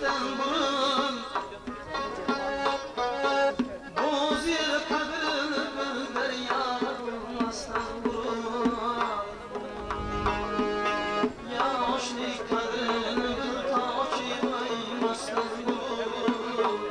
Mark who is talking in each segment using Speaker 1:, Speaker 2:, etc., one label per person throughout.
Speaker 1: sürmezden burun Boz yer kadrini bir derya bulmazdan burun Yaşlık kadrini bir takip aymazdan burun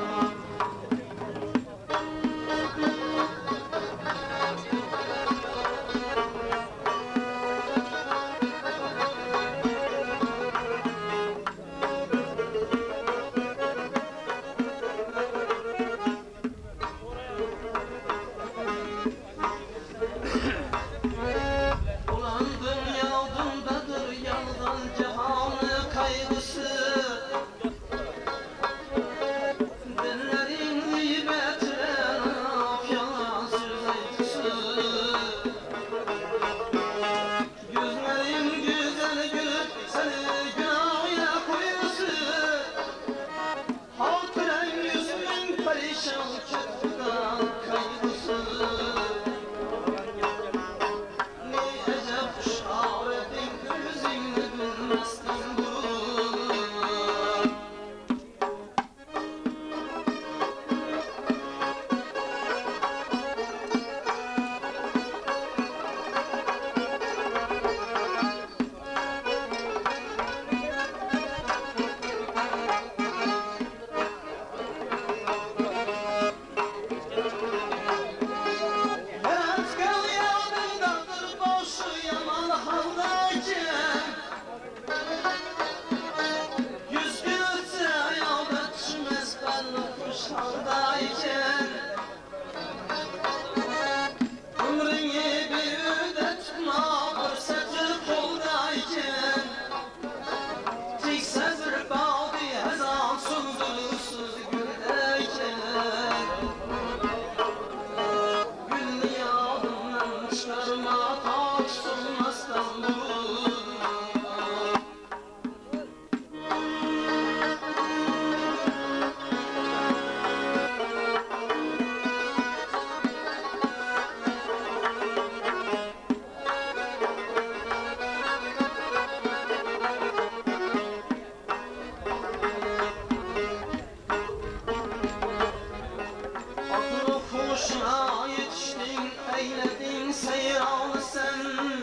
Speaker 1: Hoşuna yetiştin, eyledin seyranı sen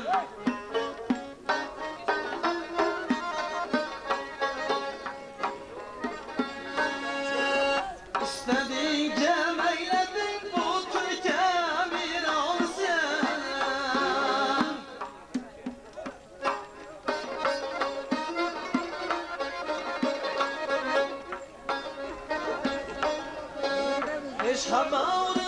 Speaker 1: İstedince meyledin bu Türkiye miranı sen Hiç haberin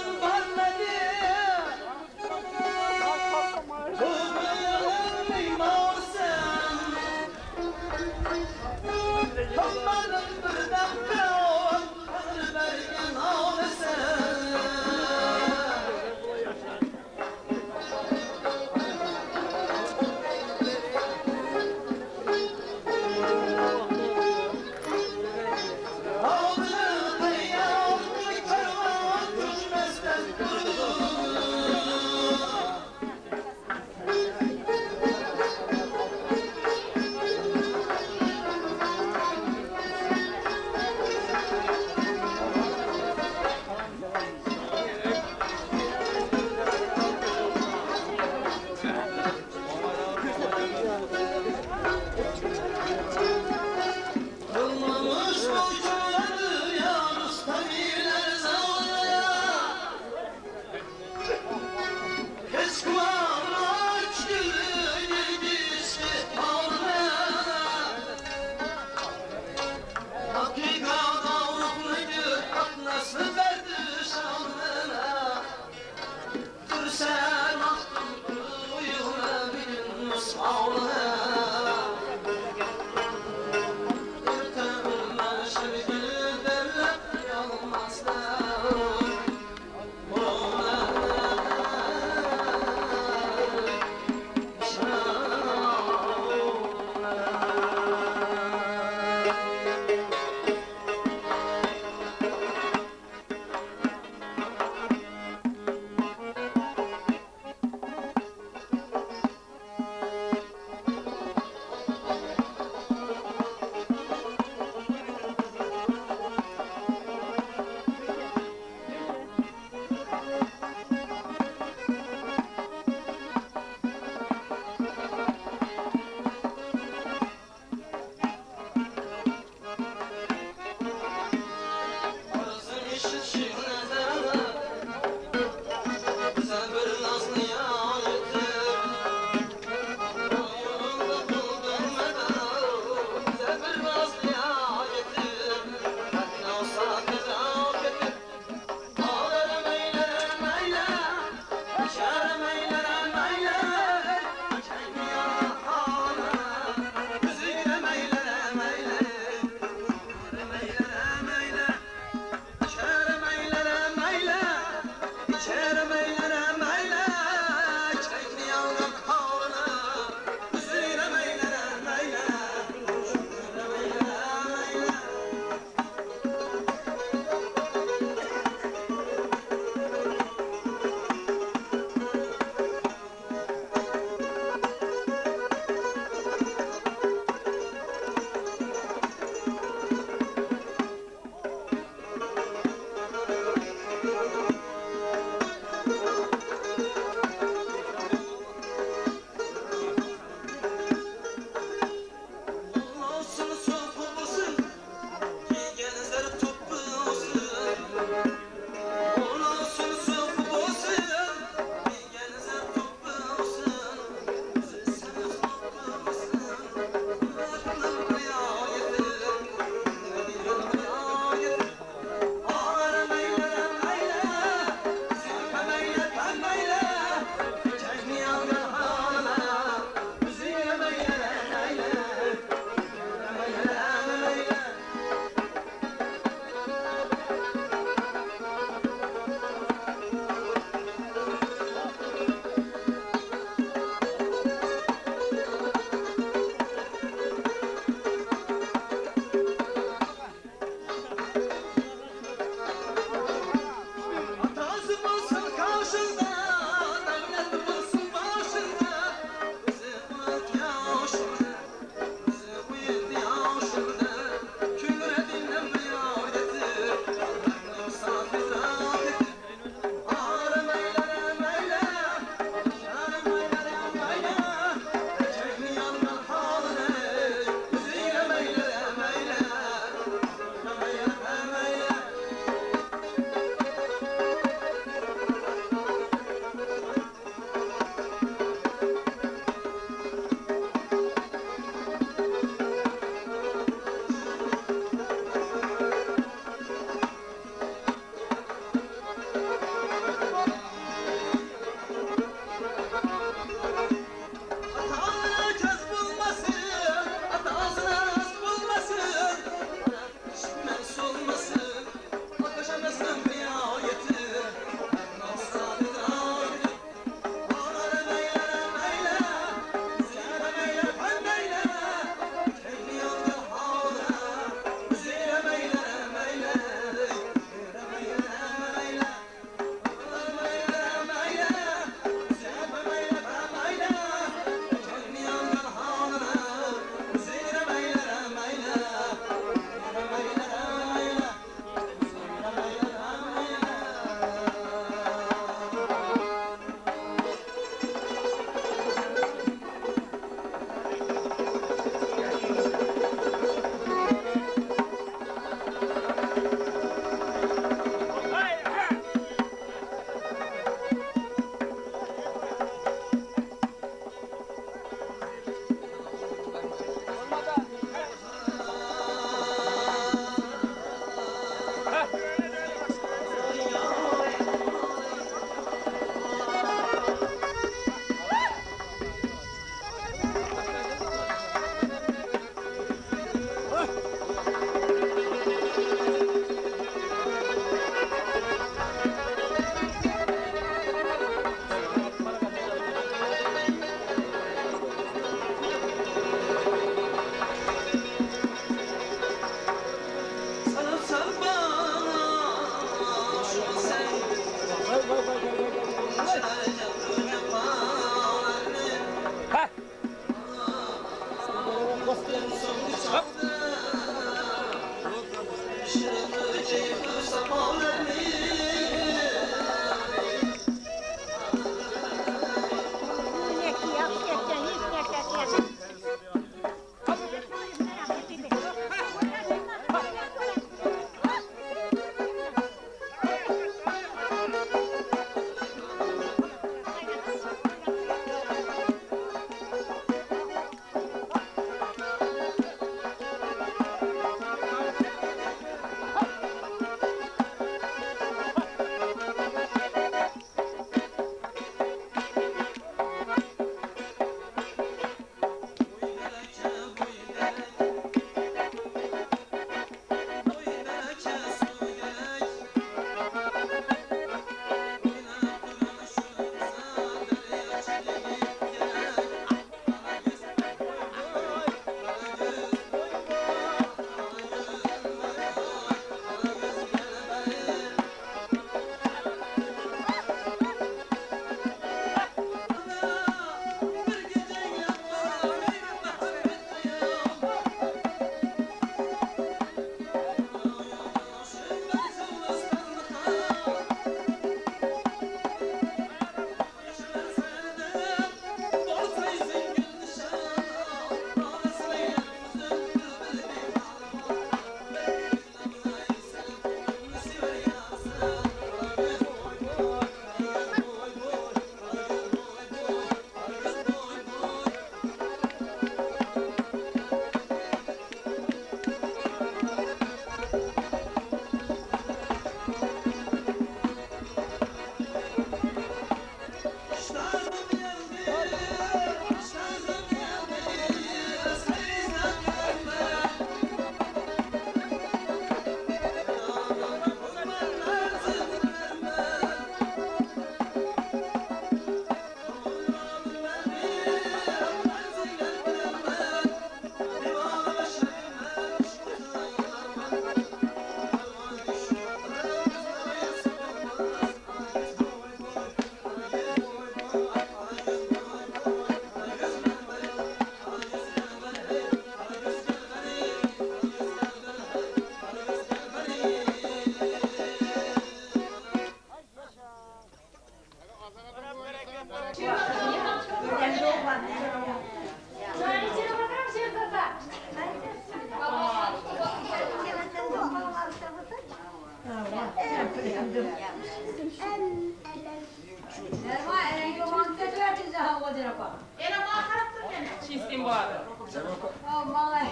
Speaker 2: Oh my.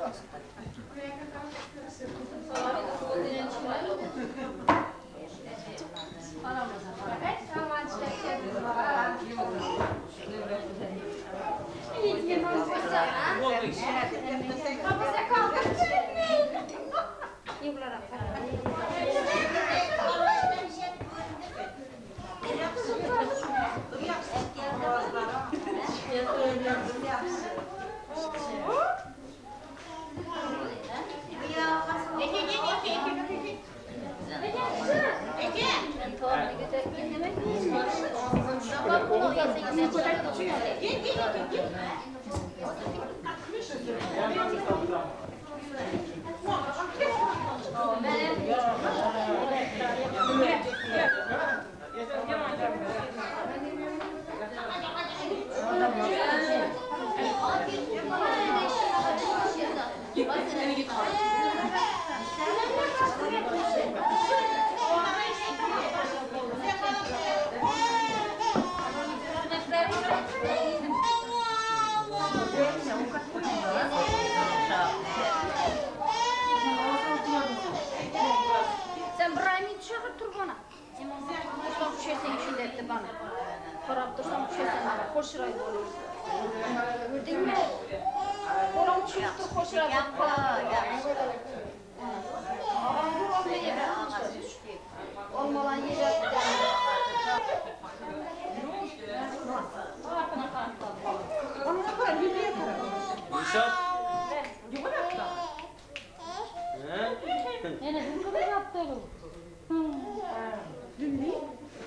Speaker 2: Sen Brahim'i çağır dur bana. Sen bu şey seni şimdi etti bana. Korap dursam bu şey seni hoş rayı olur. Gördün mü? Oram çıktı hoş rayı. Olmadan yiyecek.
Speaker 1: Nişat.
Speaker 3: Nene dün kadar yaptı bu. Dün değil.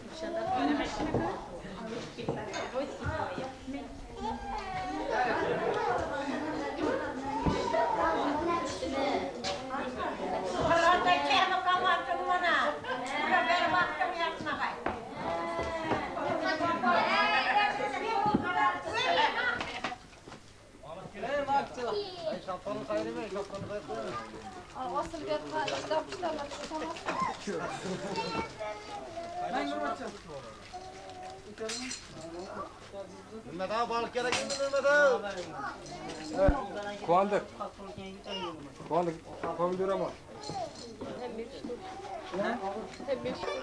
Speaker 1: Şampanı kaynamıyor, şampanı kaynamıyor.
Speaker 2: Asıl bir işler çıkamaz.
Speaker 1: Ben yorulacağım. Mehmet abi balık yere gitti Mehmet abi.
Speaker 4: Kuandık. Kuandık. Yapabilir ama.
Speaker 3: Hem bir şey. Hem bir şey.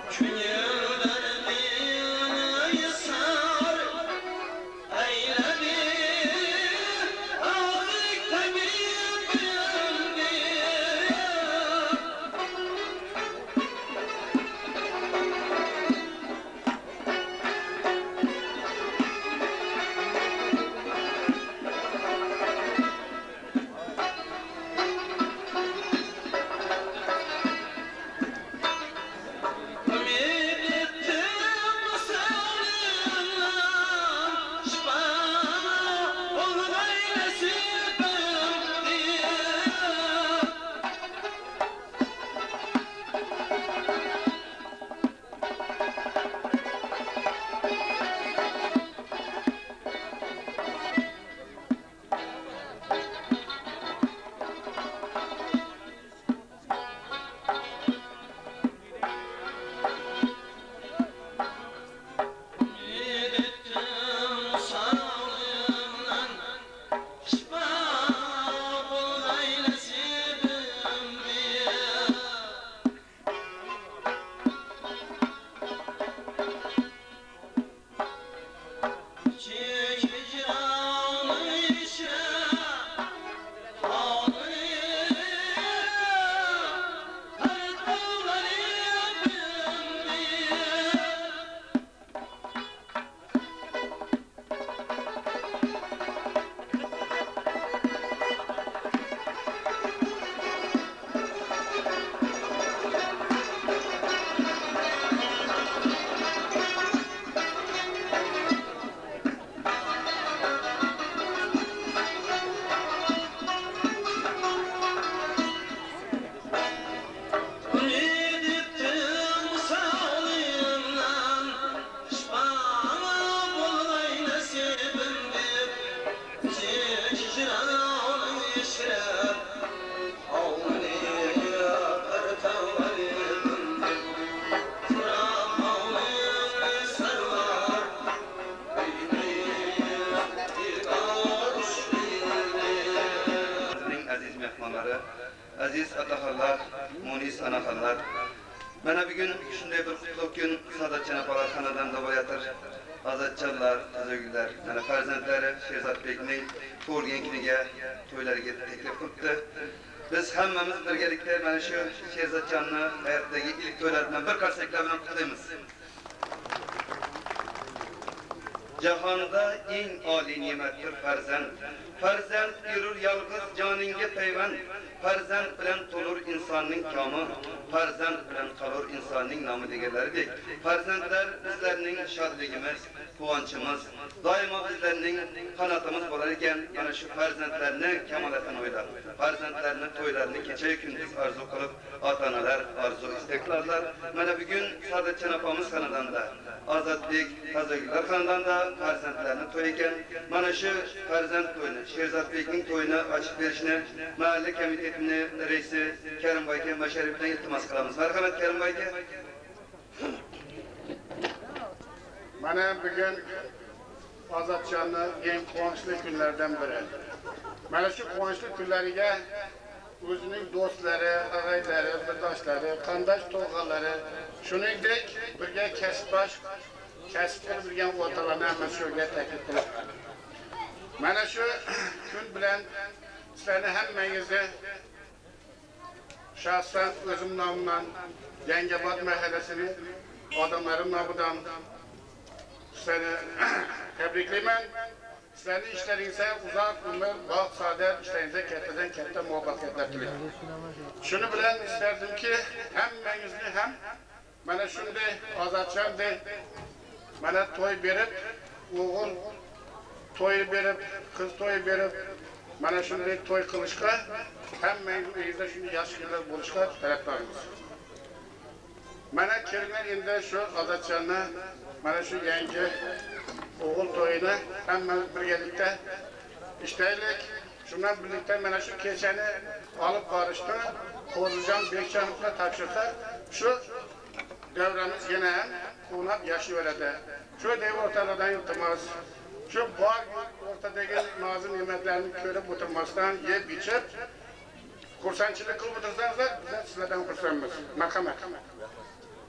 Speaker 5: Aziz ataxonlar, munis anaxonlar. Mana bugun shunday bir qutlug' kun Saodatjon opalar xonadonida bo'layotir. Azatjonlar, azogillar, mana farzandlari Sherzodbekning tug'ilgan kuniga to'ylariga taklif qilibdi. Biz hammamiz birgalikda mana shu Sherzodjonni hayotdagi ilk to'ylar bilan bir qarsaklar bilan qutlaymiz. Jahonda eng oliy ne'matdir farzand. Farzand yurur yolg'iz joningga payvand. Farzand bilan to'lur insonning komi, farzand bilan qolur insonning nomi deganlaridek. Farzandlar bizlarning shodligimiz, quvonchimiz, doimo bizlarning qanotimiz bo'lar ekan. Mana shu farzandlarni kamolatini o'ylab, farzandlarni to'ylarini kecha kunduz orzu qilib, ota-onalar orzu istaklarlar. Mana bugun Saodatjon opamiz xonadonida, Ozodbek Tazogillar xonadonida farzandlarni to'y ekan. Mana shu farzand to'yini, Sherzodbekning to'yini ochib berishni mahalla komitetining raisi Karimboyga Masharifdan iltimos qilamiz. Marhamat Karimboyga.
Speaker 6: Mana bugun Ozodjonning eng quvonchli kunlaridan biri. Mana shu quvonchli kunlariga o'zining do'stlari, og'aylari, birdoshlari, qandosh to'g'alari, shuningdek birga kasbdosh, kasb qilib yurgan o'rtoqlarni hamma shuga taklif qilibdi. Mana shu kun bilan sizlarni hammangizni shaxsan o'zim nomidan Yangiobod mahallasining odamlarim nomidan sizlarni tabriklayman. Sizlarning ishlaringizga uzoq umr, bog' saodat, ishlaringizga kattadan katta muvaffaqiyatlar tilayman. Shuni bilan istardimki, hammangizni ham mana shunday Ozodjondek mana to'y berib, o'g'il to'y berib, qiz to'y berib, mana shunday to'y qilishga, hammangiz uyingizda shunday yaxshi kunlar bo'lishga tarafdormiz. Mana kelgan endi shu Ozodjonni mana shu yangi o'g'il to'yini hammamiz birgalikda ishlaylik. Shundan birlikda mana shu kechani olib borishdi. Qo'zijon Bekchanovga topshirsa, shu davramiz yana ham quvnab yashayveradi. Shu devor o'rtalardan iltimos, shu bor o'rtadagi nozim ne'matlarni ko'rib o'tirmasdan, yeb ichib xursandchilik qilib o'tirsangiz, biz sizlardan xursandmiz. Marhamat.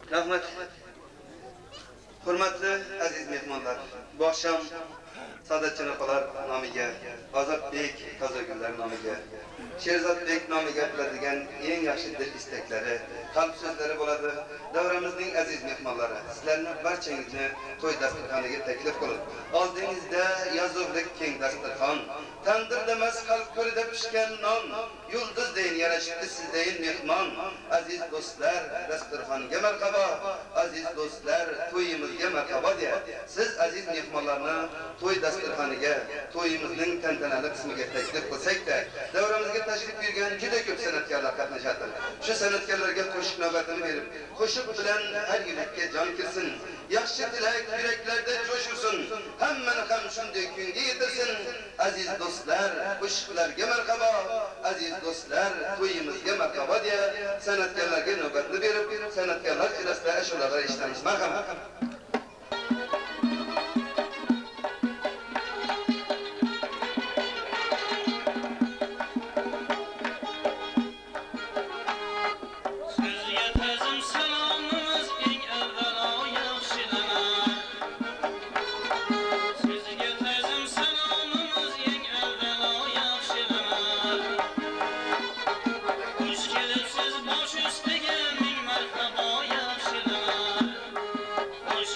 Speaker 5: Rahmat. Hurmatli aziz mehmonlar, bu akşam Sadatjon opalar nomiga, Ozodbek Tozagullar nomiga, Sherzodbek nomiga qiladigan eng yaxshi dil istaklari, qalb so'zlari bo'ladi. Davramizning aziz mehmonlari, sizlarni barchangizni to'y dasturxoniga taklif qilib, oldingizda yozuvlik keng dasturxon, tandirdamas qalb ko'rida pishgan non, yulduzdayin yarashibdi sizdayin mehmon. Aziz do'stlar, dasturxonga marhabo, aziz do'stlar, to'yimizga marhabo deya, siz aziz mehmonlarni to'y dasturxoniga, to'yimizning tantanali qismiga taklif qilsak-da, davramizga tashrif buyurgan juda ko'p san'atkorlar qatnashadi. Shu san'atkorlarga qo'shiq navbatini berib, qo'shiq bilan har yurakka jon kirsin, yaxshi tilak yuraklarda jo'shursin, hammani ham shunday kunga yetirsin. Aziz do'stlar, qo'shiqlarga marhabo, aziz do'stlar, to'yimizga marhabo deya san'atkorlarga navbatni berib, san'atkorlar orasida ashulalar eshitamiz. Marhamat.
Speaker 7: Hoş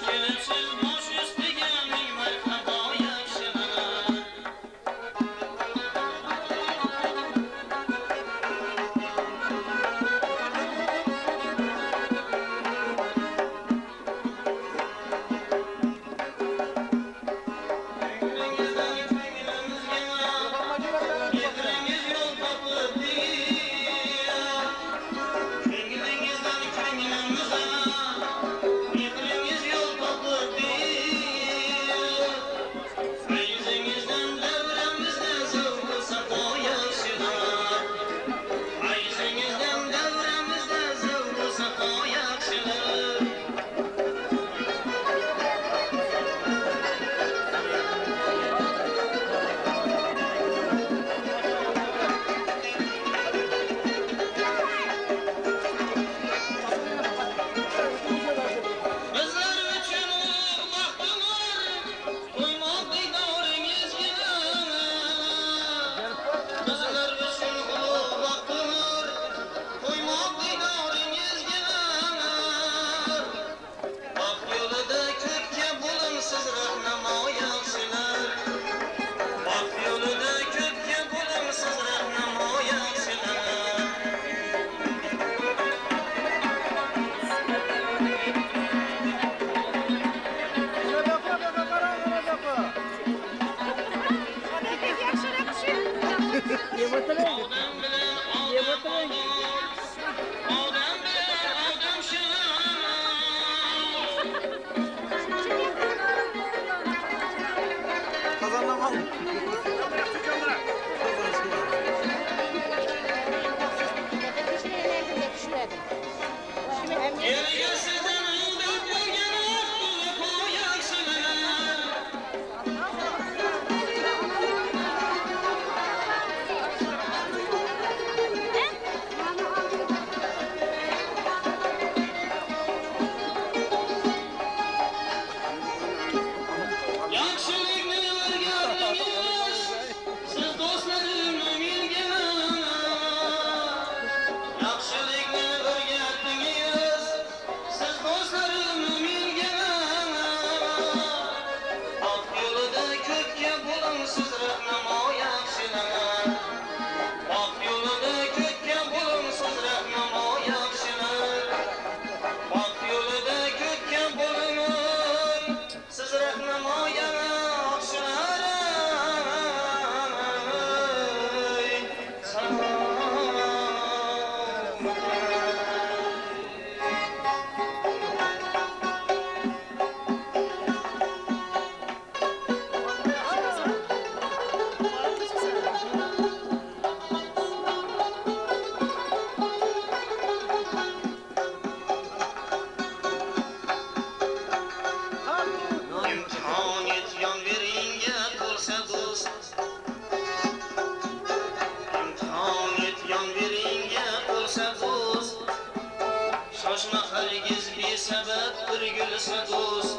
Speaker 7: hargiz bir sebep bir gülse dost.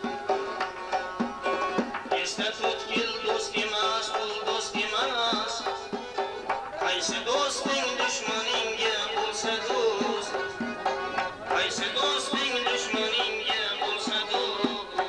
Speaker 7: Esne tutkil dost emas, ul dost emas. Qaysi do'sting dushmaningga bo'lsa do'st. Qaysi do'sting dushmaningga bo'lsa do'st.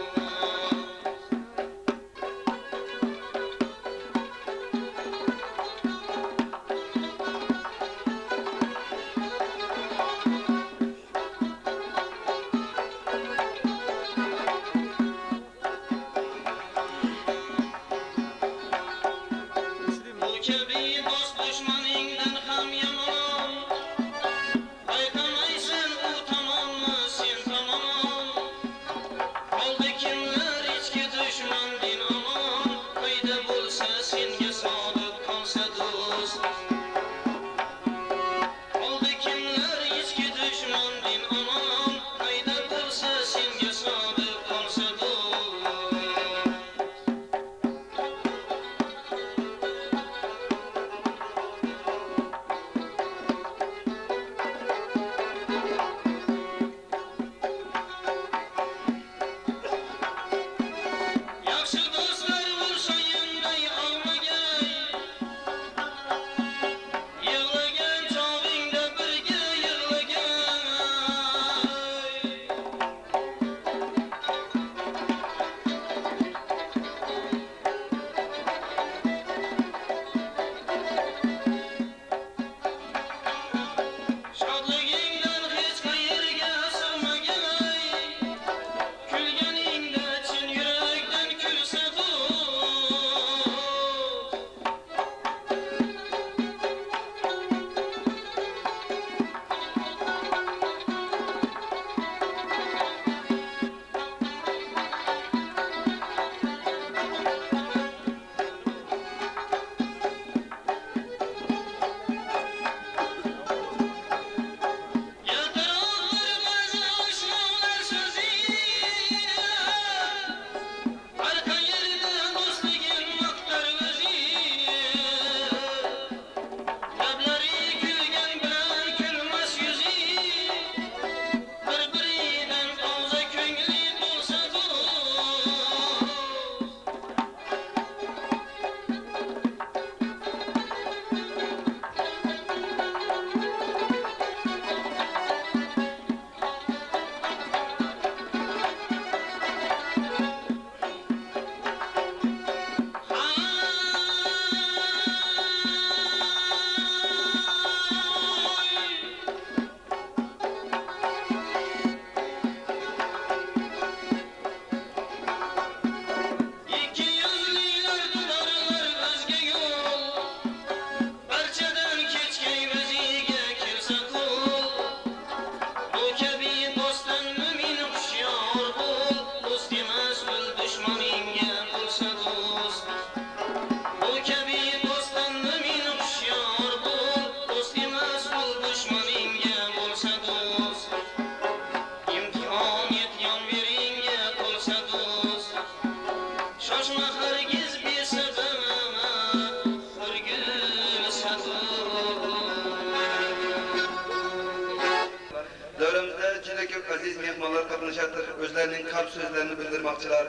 Speaker 5: aziz mehmonlar qatnashadir, o'zlarining qalb so'zlarini bildirmoqchilar.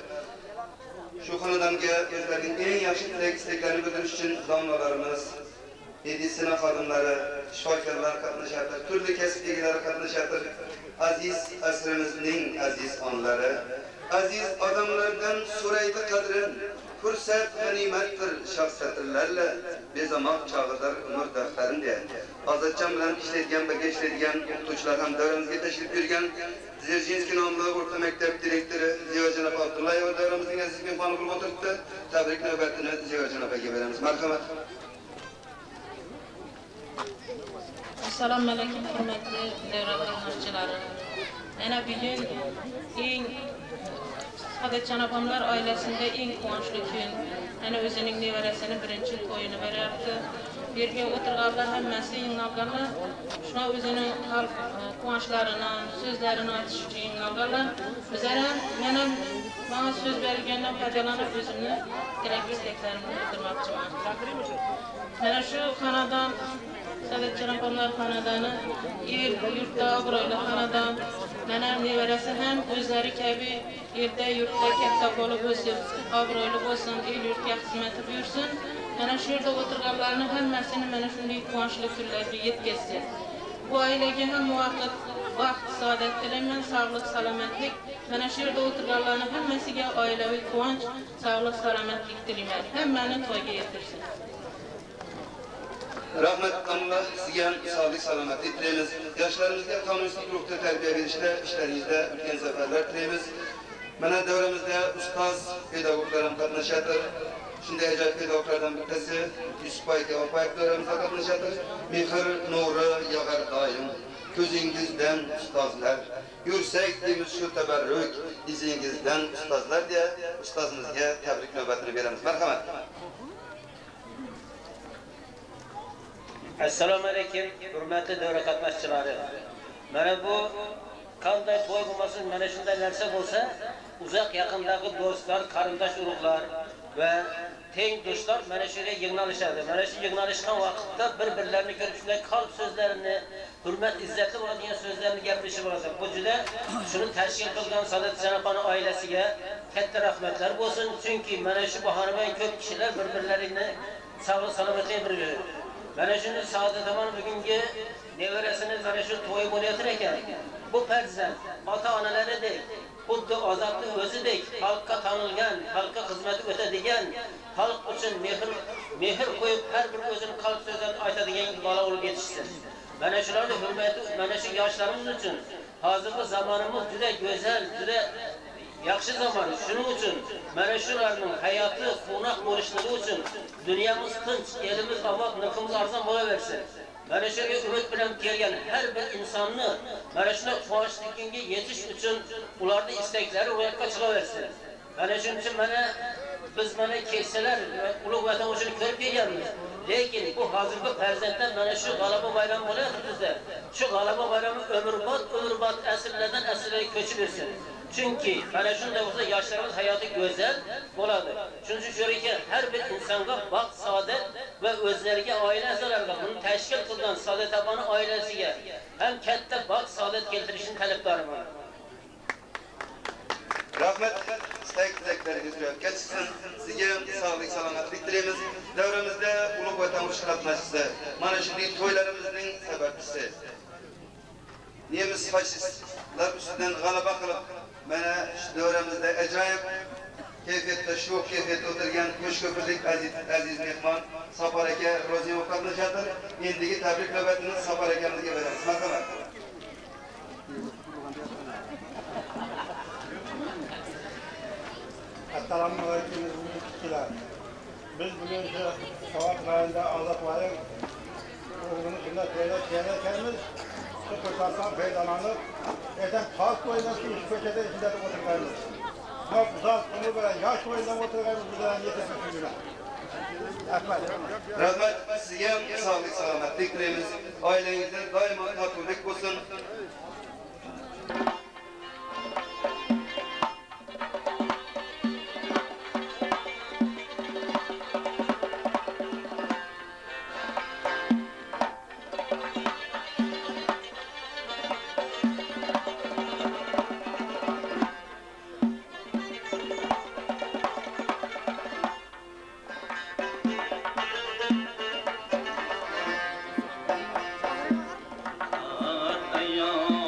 Speaker 5: Shu xonadonga o'zlarining eng yaxshi istaklarini bildirish uchun domlalarimiz, meditsina xodimlari, shifokorlar qatnashadir, turli kasb egalari qatnashadir. Aziz asrimizning aziz onlari, aziz odamlardan so'raydi qadrin, fursat g'animatdir shaxsiyatlarla bezamoq chog'idir umr daftarim deydi. Ozodjon bilan ishlaydigan, birga ishlaydigan o'qituvchilar ham davramizga tashrif buyurgan. Dzerjinskiy nomli o'rta maktab direktori Ziyojon aka Abdullayeva davramizning aziz mehmoni bo'lib o'tiribdi. Tabrik navbatini Ziyojon akaga beramiz. Marhamat.
Speaker 3: Assalomu alaykum hurmatli davra qatnashchilari. Yana bugun eng Sadatjon opamlar oilasida eng quvonchli kun. Ana o'zining nevarasini birinchi to'yini beryapti. Bu yerga o'tirganlar hammasi yig'ilganlar. Shuna o'zining qalb quvonchlarini, so'zlarini aytish uchun yig'ilganlar. Bizlar ham yana bana so'z bergandan foydalanib o'zimni tilak istaklarimni bildirmoqchiman. Mana shu xonadon Sadatjon opamlar xonadoni, yurtda obro'li xonadon. Nənəm nevarəsi həm özləri kəbi yerdə, yurtda katta olub o'sib, obro'li bo'lsin, el yurtga xizmati buyursin. Mana shu yerda o'tirganlarning hammasini mana shunday quvonchli kunlarga yetkazsin. Bu ailəga ham muvaffaq vaqt, saodat tilayman, sog'lik, salomatlik. Mana shu yerda o'tirganlarning hammasiga oilaviy quvonch, sog'lik, salomatlik tilayman. Hammani to'yga yetirsin.
Speaker 5: Rahmet Allah sizga sağlık salomatlik tilaymiz. Yoshlarimizga kommunistik ruhda tarbiya berishda ishlaringizda ulkan zafarlar tilaymiz. Mana davramizda ustoz pedagoglar ham qatnashadir. Shunday ajoyib pedagoglardan bittasi Yusuf aka Opayev davramizda qatnashadir. Mehr nuri yog'ar doim ko'zingizdan ustozlar. Yursak deymiz shu tabarruk izingizdan ustozlar deya ustozimizga tabrik navbatini beramiz. Marhamat.
Speaker 8: Assalomu alaykum, hurmatli davra qatnashchilari. Mana bu qanday to'y bo'lmasin, mana shunday narsa bo'lsa, uzoq yaqindagi do'stlar, qarindosh urug'lar va teng do'stlar mana shunga yig'nalishadi. Mana shu yig'nalishgan vaqtda bir-birlarini ko'rib shunday qalb so'zlarini, hurmat, izzatli bo'ladigan so'zlarni gapirishib oladi. Bu juda shuni tashkil qilgan Sadat Janoxon oilasiga katta rahmatlar bo'lsin, chunki mana shu bahona bilan ko'p kishilar bir-birlarini sog'lik, salomatlik beradi. Mana shuni Saodat amon bugungi nevarasini mana shu to'y bo'layotgan ekan. Bu farzand ota-onalaridek, xuddi ozodlik o'zidek xalqqa tanilgan, xalqqa xizmat o'tadigan, xalq uchun mehr qo'yib har bir o'zini qalb so'zlarini aytadigan bola bo'lib yetishsin. Mana shularning hurmati mana shu yoshlarimiz uchun hozirgi zamonimiz juda go'zal, juda yaxshi zaman. Shuning uchun mana shularning hayoti quvnoq bo'lishligi uchun dunyomiz tinch, elimiz obod, nurimiz arzon bo'laversin. Mana shu umid bilan kelgan har bir insonni mana shunday quvonchli kunga yetish uchun ularning istaklari ro'yobga chiqaversin. Mana shuning uchun mana biz mana kelsalar ulug' vatan uchun ko'rib kelganmiz. Lekin bu hozirgi farzandlar mana shu g'alaba bayram bo'layapti bizda. Shu g'alaba bayrami umrbod asrlardan asrlarga ko'chib yursin. Chunki mana shunday bo'lsa yoshlarimiz hayoti go'zal bo'ladi. Shuning uchun shularga har bir insonga baxt, saodat va o'zlariga, oila a'zolariga buni tashkil qilgan Saodat Aboni oilasiga ham katta baxt, saodat keltirishini talabdoriman.
Speaker 5: Rahmat, istak-tilaklaringiz ro'yobga chiqsin. Sizga sog'lik, salomatlik tilaymiz. Davramizda ulug' vatan urushi qatnashchisi, mana shunday to'ylarimizning sababchisi. Nemis faşistlar ustidan g'alaba qilib, mana shu davramizda ajoyib kayfiyatda, shu kayfiyatda o'tirgan Qo'shko'pirlik aziz mehmon Safar aka Ro'ziyeva qatnashadi. Endigi tabrik navbatini Safar akamizga beramiz. Marhamat.
Speaker 4: Assalomu alaykum sizlar. Biz bugun shu Soat rayonida Ozod Valiyev o'g'lini shunday to'ylab kelganmiz. Shu ko'rsatdan foydalanib, ertaga xalq o'ylab shu ko'chada shunday o'tirganmiz. Çok uzak umur bilan yosh o'yindan o'tirganmiz bizdan yetishmaydi.
Speaker 5: Rahmat, sizga ham sog'lik, salomatlik tilaymiz. Oilangizda doimo totuvlik bo'lsin.
Speaker 7: Ayyo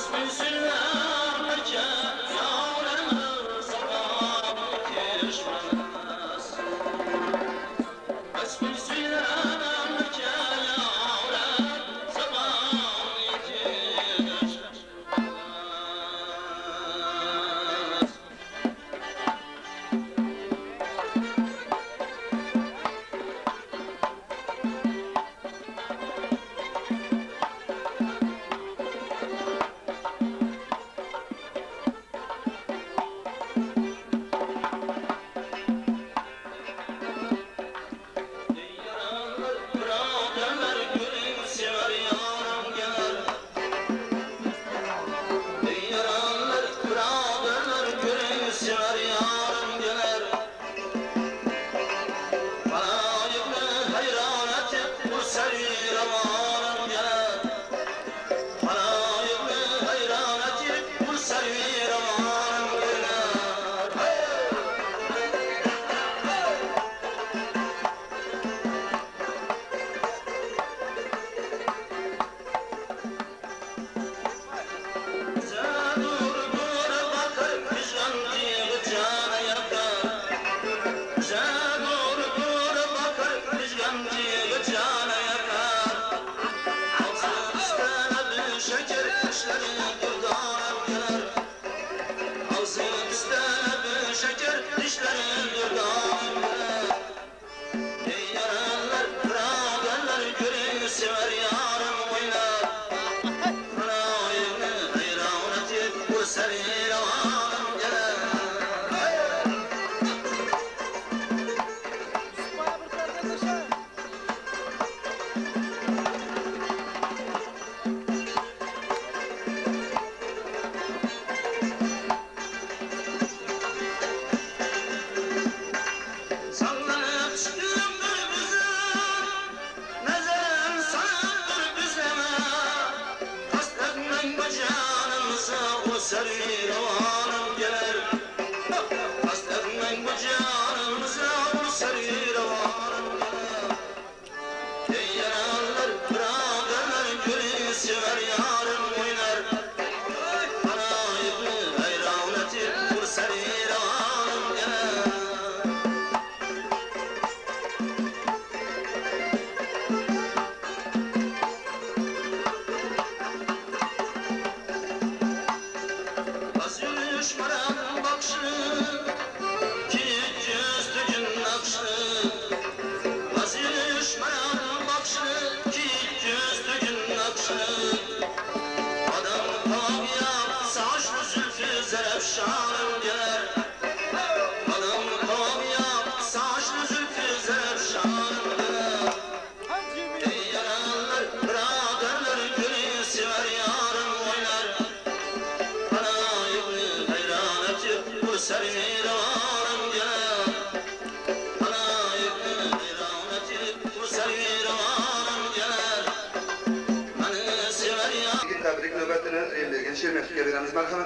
Speaker 5: Tebrik nöbetini geçirmek veririz merhamet.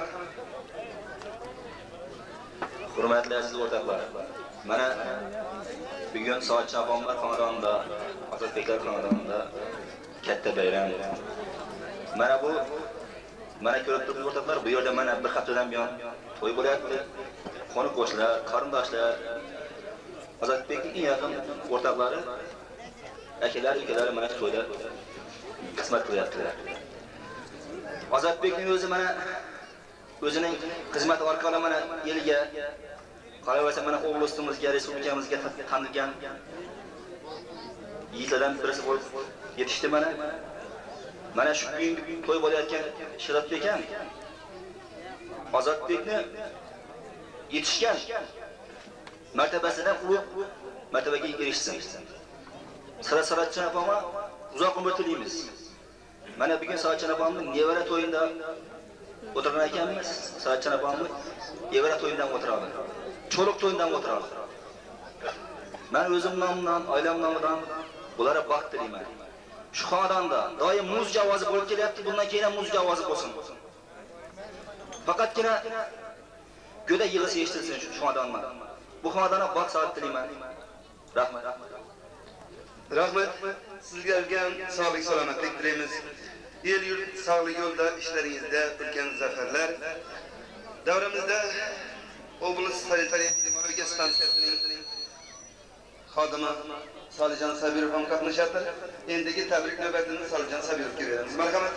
Speaker 9: Hurmatli aziz o'rtoqlar, mana bugun Soat Chaqonlar xonadonida, Ozodbeklar xonadonida katta bayram. Mana bu ko'rib turibsiz o'rtoqlar, bu yerda mana bir haftadan buyon to'y bo'lyapti. Qo'ni qo'shnilar, qarindoshlar, Ozodbekning eng yaqin o'rtoqlari, akalar, ukalar mana shu to'yda xizmat qilyaptilar. Ozodbekning o'zi mana o'zining xizmati orqali mana elga, qolaversa mana o'g'listimizga, respublikamizga tanilgan yigitlardan birisi bo'lib yetishdi mana. Mana shu to'y bo'layotgan Shiratbek ham Ozodbekni yetishgan martabasidan ulug' martabaga erishsin. Sira-siratchan opama uzoq umr tilaymiz. Mana bugun Soatchan opamning nevara to'yida o'tirgan ekanmiz. Soatchan opamning nevara to'yidan o'tiradi. Cho'liq to'yidan o'tiradi. Men o'zim nomidan, oilam nomidan bularga baxt tilayman. Shu xonadonda doim muzika ovozi bo'lib kelyapti, bundan keyin ham muzika ovozi bo'lsin. Faqatgina go'da yig'isi eshitilsin shu xonadonda. Bu xonadonga baxt saodat tilayman. Rahmat.
Speaker 5: Rahmat. Sizlarga ham sog'lik salomatlik tilaymiz. el yurt sağlık yolda işlerinizde ülken zaferler. Davramızda Oblast Sanitariya Epidemiologiya stansiyasining xodimi Solijon Sabirov ham qatnashyapti. Endigi tabrik navbatini Solijon Sabirovga beramiz. Marhamat.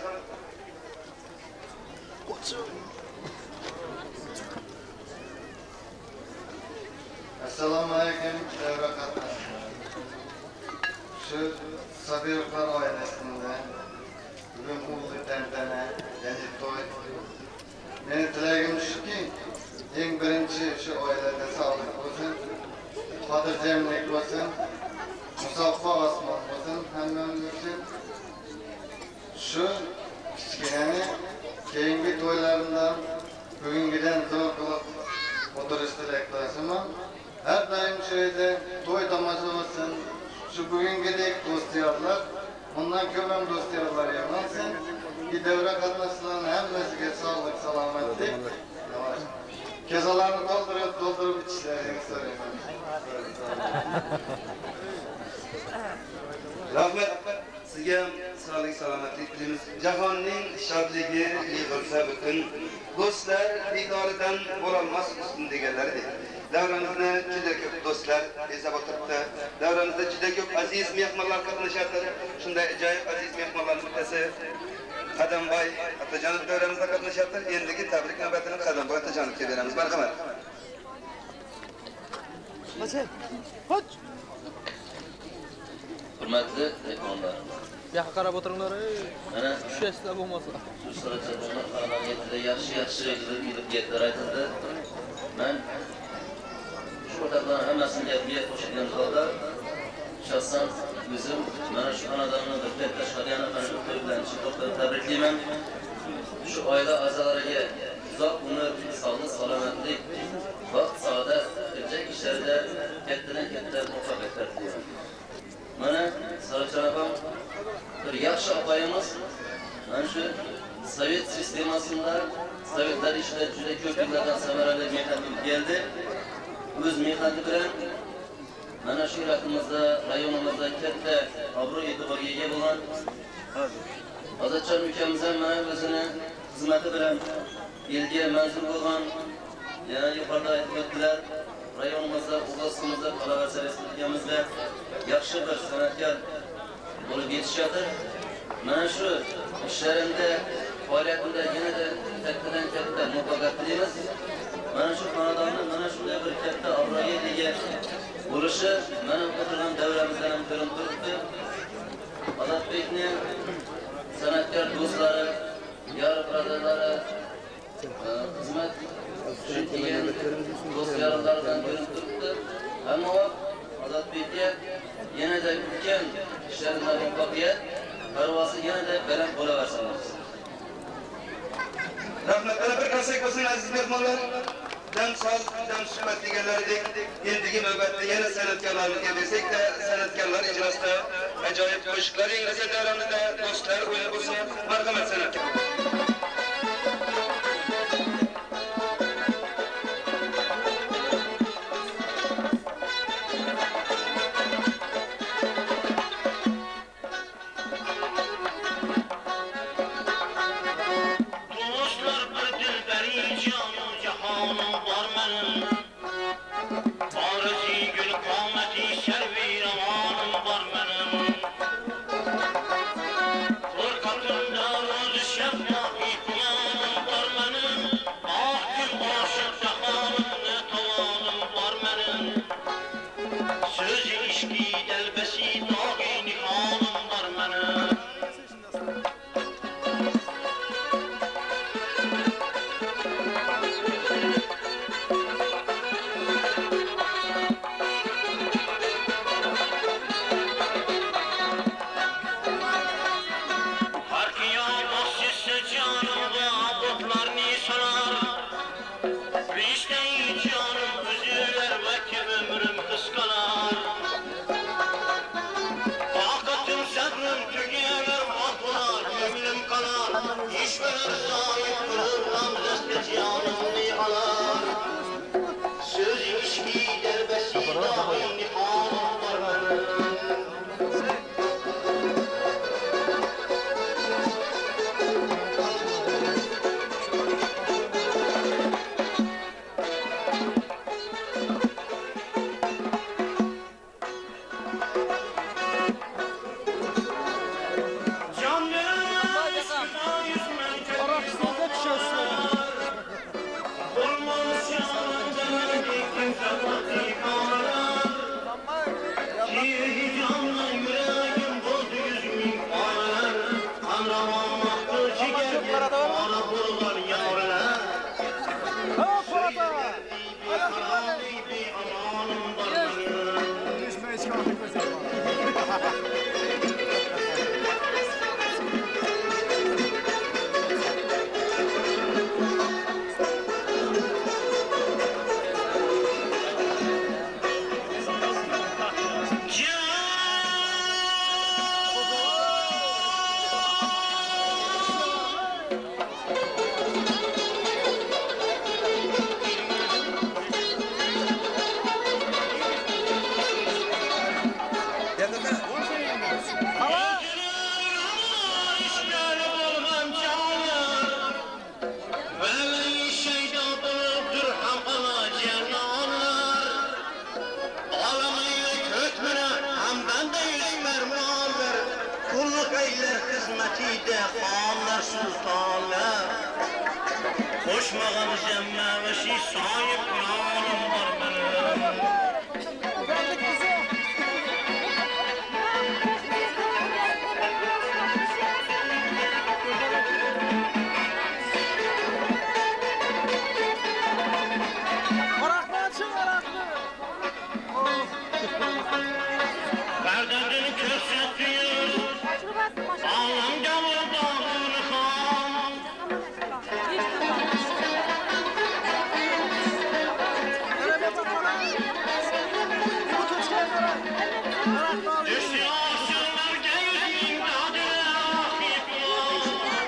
Speaker 1: Assalomu alaykum, davra qatnashchilar. Shu Sabirovlar oilasida bugun ulug' tantana, ya'ni to'y. Meni tilagim shuki, eng birinchi shu oilada sog'lik bo'lsin, xotirjamlik bo'lsin, musaffo osmon bo'lsin hammamiz uchun. Shu kichkinani keyingi to'ylarimdan bugungidan zo'r qilib o'tirish tilaklarim. Her daim shu yerda to'y tomosha bo'lsin. Shu bugungidek do'styorlar, bundan ko'p ham do'styorlar yig'ilsin. Davra qatnashchilarning hammasiga sog'lik, salomatlik. Kezalarni to'ldirib ichishlaringizni so'rayman.
Speaker 5: Rahmat. Sizga sog'lik, salomatlik tilaymiz. Jahonning shodligi yig'ilsa butun, do'stlar didoridan bo'lolmas ustun deganlaridek. Davramizda juda ko'p do'stlar esab o'tiribdi. Davramizda juda ko'p aziz mehmonlar qatnashyapti. Shunday ajoyib aziz mehmonlarning bittasi Qadamboy Otajonov davramizda qatnashyapti. Endigi tabrik navbatini Qadamboy Otajonovga beramiz. Marhamat.
Speaker 10: Hurmatli mehmonlar.
Speaker 11: Bu yoqqa qarab o'tiringlar.
Speaker 10: Mana
Speaker 11: shu esda bo'lmasa.
Speaker 10: Shu saratonlar qaramagida yaxshi yilib ketdilar aytildi. Men shu o'rtadan hammasini gapiga qo'shilgan holda shaxsan o'zim mana shu xonadonni bir katta shodiyona to'y bilan tabriklayman. Shu oila a'zolariga uzoq umr, sog'lik, salomatlik, baxt, saodat, kelajak ishlarida kattadan katta muvaffaqiyatlar tilayman. Mana Sarajon opam bir yaxshi opayimiz. Mana shu Sovet sistemasida, Sovetlar ishida juda ko'p yillardan samarali mehnat qilib keldi. O'z mehnati bilan mana shu yurtimizda, rayonimizda katta obro' e'tiborga ega bo'lgan Ozodjon ukamiz ham mana o'zini xizmati bilan elga manzur bo'lgan, yana yuqorida aytganlar, rayonimizda, oblastimizda, Qolaversa respublikamizda yaxshi bir san'atkor bo'lib yetishyapti. Mana shu ishlarimda, faoliyatimda yanada kattadan katta muvaffaqiyat tilaymiz. Mana shu xonadonni mana shunday bir katta obro'ga ega bo'lishi mana o'tirgan davramizdan ham ko'rinib turibdi. Ozodbekning san'atkor do'stlari, yar birodarlari, xizmat qilgan do'st yaronlaridan ko'rinib turibdi. Ammo Ozodbekga yanada ulkan ishlarida muvaffaqiyat, parvozi yanada baland bo'laversin.
Speaker 5: Rahmat, bir qarsak bo'lsin aziz mehmonlar. Dam sol, dam suhbat deganlaridek, endigi navbatda yana san'atkorlarga bersak-da, san'atkorlar ijrosida ajoyib qo'shiqlar yangrasa davramizda do'stlar o'ynab bo'lsin. Marhamat san'atkor.
Speaker 7: Shut up. Koşmağın cemme ve şey sahip kulağım var benim. Perdedini körsetiyor, ağlam gavur dağını kan. Düştü aşırlar gevzin dadına akıplar.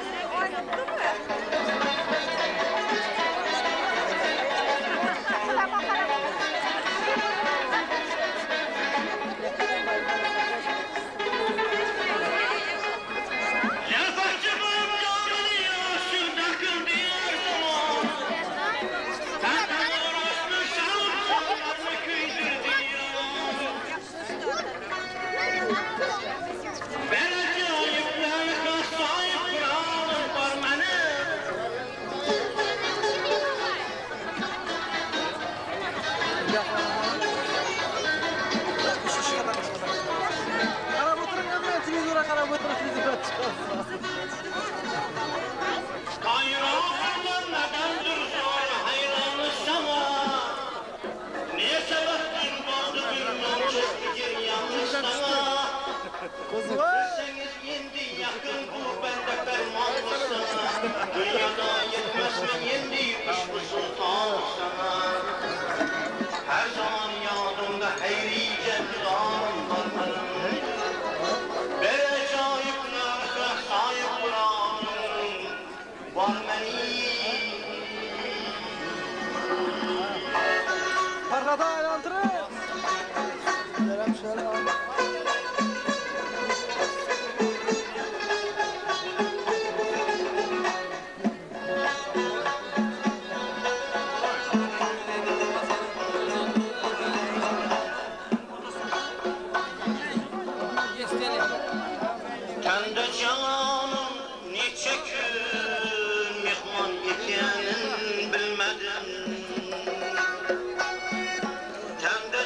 Speaker 7: Yasaçımın canını yaşır dakıl diyor zaman. Senden orospu şahın çağlarını küydür diyor. Ben acayiplerine sahip kralım var benim. Hayranlar nedendir zor hayranı sana. Ne sebeptir vardı bir namus fikir yanlış sana. Bilseniz yendi yakın bu bende fermanlı sana. Dünyada yetmezsen yendi iş bu sultan sana. Her zaman yadımda hayri cevdan var benim. Bir acayip nefre sahip Kur'an'ım var benim.
Speaker 11: Arkada aylandırın. Şöyle al.
Speaker 7: Kendi canım neçe gün mihman ekenin bilmedim. Kendi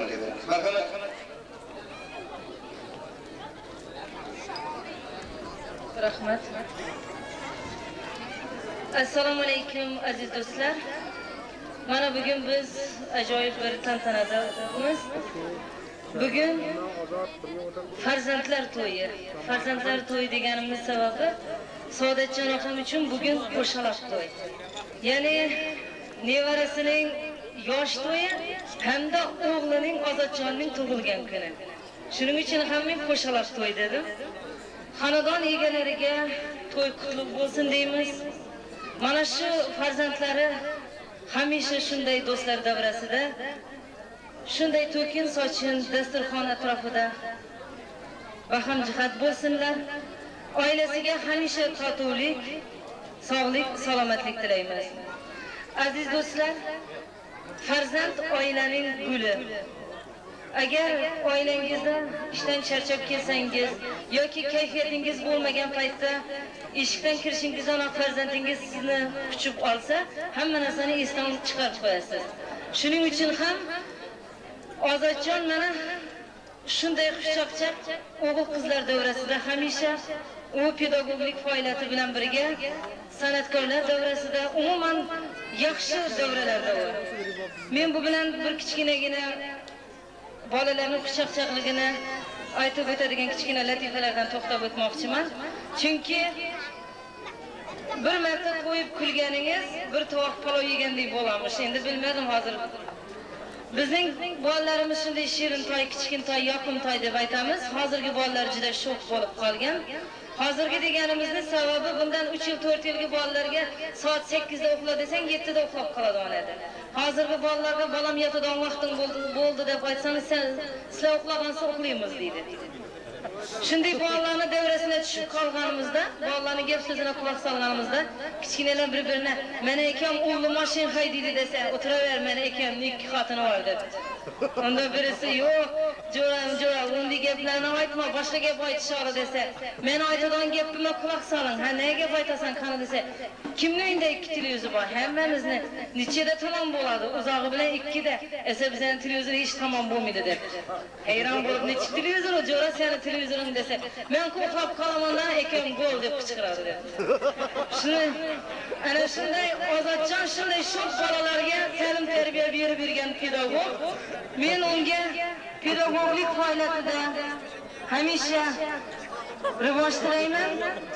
Speaker 5: deyveramiz. Marhamat.
Speaker 3: Rahmat. Assalomu alaykum aziz do'stlar. Mana bugun biz ajoyib bir tantanadamiz. Bugun farzandlar to'yi. Farzandlar to'yi deganimiz sababi Saodatjon akam uchun bugun qo'shaloq to'y. Ya'ni nevarasining yosh to'yi hamda o'g'lining Ozodjonning tug'ilgan kuni. Shuning uchun ham men qo'shaloq to'y dedim. Xonadon egalariga to'y qutlug' bo'lsin deymiz. Mana shu farzandlari hamisha shunday do'stlar davrasida, shunday to'kin sochin dasturxon atrofida baham jihat bo'lsinlar. Oilasiga hamisha totuvlik, sog'lik, salomatlik tilaymiz. Aziz do'stlar, farzand oilaning guli. Agar oilangizda ishdan charchab kelsangiz yoki kayfiyatingiz bo'lmagan paytda eshikdan kirishingizdan farzandingiz sizni quchib olsa, hamma narsani esdan chiqarib qo'yasiz. Shuning uchun ham Ozodjon mana shunday xushchaqchaq o'g'il-qizlar davrasida hamisha u pedagoglik faoliyati bilan birga san'atkorlar davrasida umuman yaxshi davralarda bor. Men bu bilan bir kichkinagina bolalarning xushchaqchaqligini aytib o'tadigan kichkina latifalardan to'xtab o'tmoqchiman. Chunki bir marta qo'yib kulganingiz bir tovoq palov yegandek bo'lamiz. Endi bilmadim hozir. Bizning bolalarimiz shunday shirin toy, kichkin toy, yoqim toy deb aytamiz. Hozirgi bolalar juda sho'x bo'lib qolgan. Hozirgi deganimizning sababi bundan 3 yil, 4 yilgi bolalarga soat 8 da uxla desang 7 da uxlab qoladi onada. Hozirgi bolalarga bolam yotadigan vaqting bo'ldi deb aytsangiz, sizlar uxlagansa uxlaymiz deydi. Shunday bolalarning davrasida tushib qolganimizda, bolalarning gap so'zina quloq solganimizda, kichkinalar bir-birine "Meni akam o'g'lim mashin haydaydi" desa, "O'tiraver, meni akamning 2 xotini bor" dedi. Unda birisi "Yo'q, jo'ram, unday gaplarni aytma, boshqa gap aytishadi" desa, "Men aytadigan gapimga quloq soling. Ha, nega gap aytasan qani" desa, "Kimning uyida 2 televizor bor? Hammamizni nechida tamom bo'ladi? Uzog'i bilan 2 da. Esa bizning televizor hech tamom bo'lmaydi" deb. Hayron bo'lib, "Necha televizor? Jo'ra seni televizoring" desa, "Men uxlab qolamandan akam gol" deb qichqiradi deb. Shuni ana shunday Ozodjon shunday sho'x bolalarga ta'lim tarbiya berib bergan pedagog. Men unga pedagoglik faoliyatida hamisha rivoj tilayman.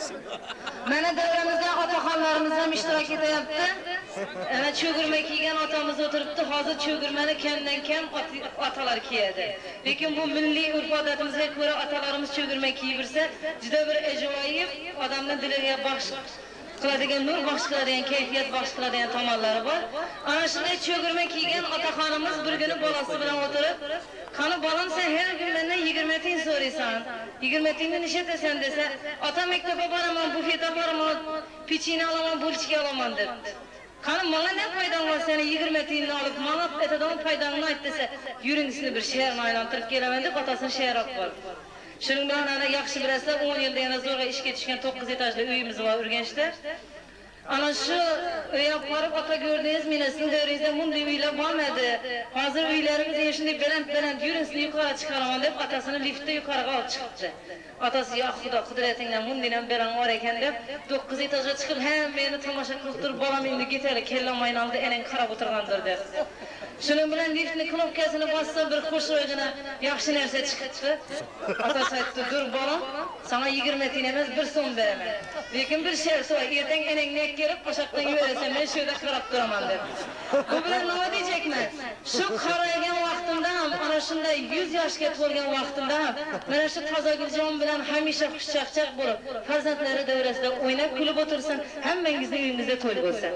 Speaker 3: Mana davramizda otaxonlarimiz ham ishtirok etyapti. Ana cho'girma kiygan otamiz o'tiribdi. Hozir cho'girmani kamdan kam otalar kiyadi. Lekin bu milliy urf-odatimizga ko'ra otalarimiz cho'girma kiyib yursa, juda bir ajoyib, odamning diliga baxsh qiladigan, nur baxsh qiladigan, kayfiyat baxsh qiladigan tomonlari bor. Ana shunday cho'girma kiygan otaxonimiz bir kuni bolasi bilan o'tirib, "Qani bolam, sen har kun mendan 20 teng so'raysan. 20 tengni nishatasan" desa, "Ota maktabga boraman, bufetga boraman, pechina olaman, bulchka olaman" debdi. "Qani menga ne foydam bor seni 20 tengni olib, menga aytadigan foydamni ayt" desa, "Yuring sizni bir she'rni aylantirib kelaman" deb otasini she'r olib qoldi. Shuning bilan ana yaxshi bilasizlar, 10 yilda yana zo'rg'a ishga tushgan 9 etajli uyimiz bor Urganchda. Ana shu uyga borib ota ko'rdingiz, meni sizning davringizda bunday uylar bo'lmadi. Hozir uylarimiz shunday baland yuring sizni yuqori chiqaraman deb otasini liftda yuqoriga olib chiqdi. Otasi "Ya Xudo, qudratingdan bunday ham baland bor ekan" deb 9 etajga chiqib, "Ha, meni tomosha qilib turib, bolam endi ketadi, kellam aynaldi, enang qarab o'tirgandir" dedi. Shuning bilan liftning knopkasini bossam bir qo'shro'ygina yaxshi narsa chiqibdi. Otasi aytdi, "Dur bolam, sana 20 teng emas 1 so'm beraman. Lekin bir she'r so'y, ertang enangni kelib qo'shaqdan yurasan, men shu yerda qarab turaman" dedi. Bu bilan nima deyecekman? Shu qaragan vaqtimda ham, ana shunday 100 yoshga to'lgan vaqtimda ham mana shu Tozaguljon bilan hamisha xushchaqchaq bo'lib, farzandlari davrasida o'ynab kulib o'tirsin, hammangizning uyingizda to'y bo'lsin.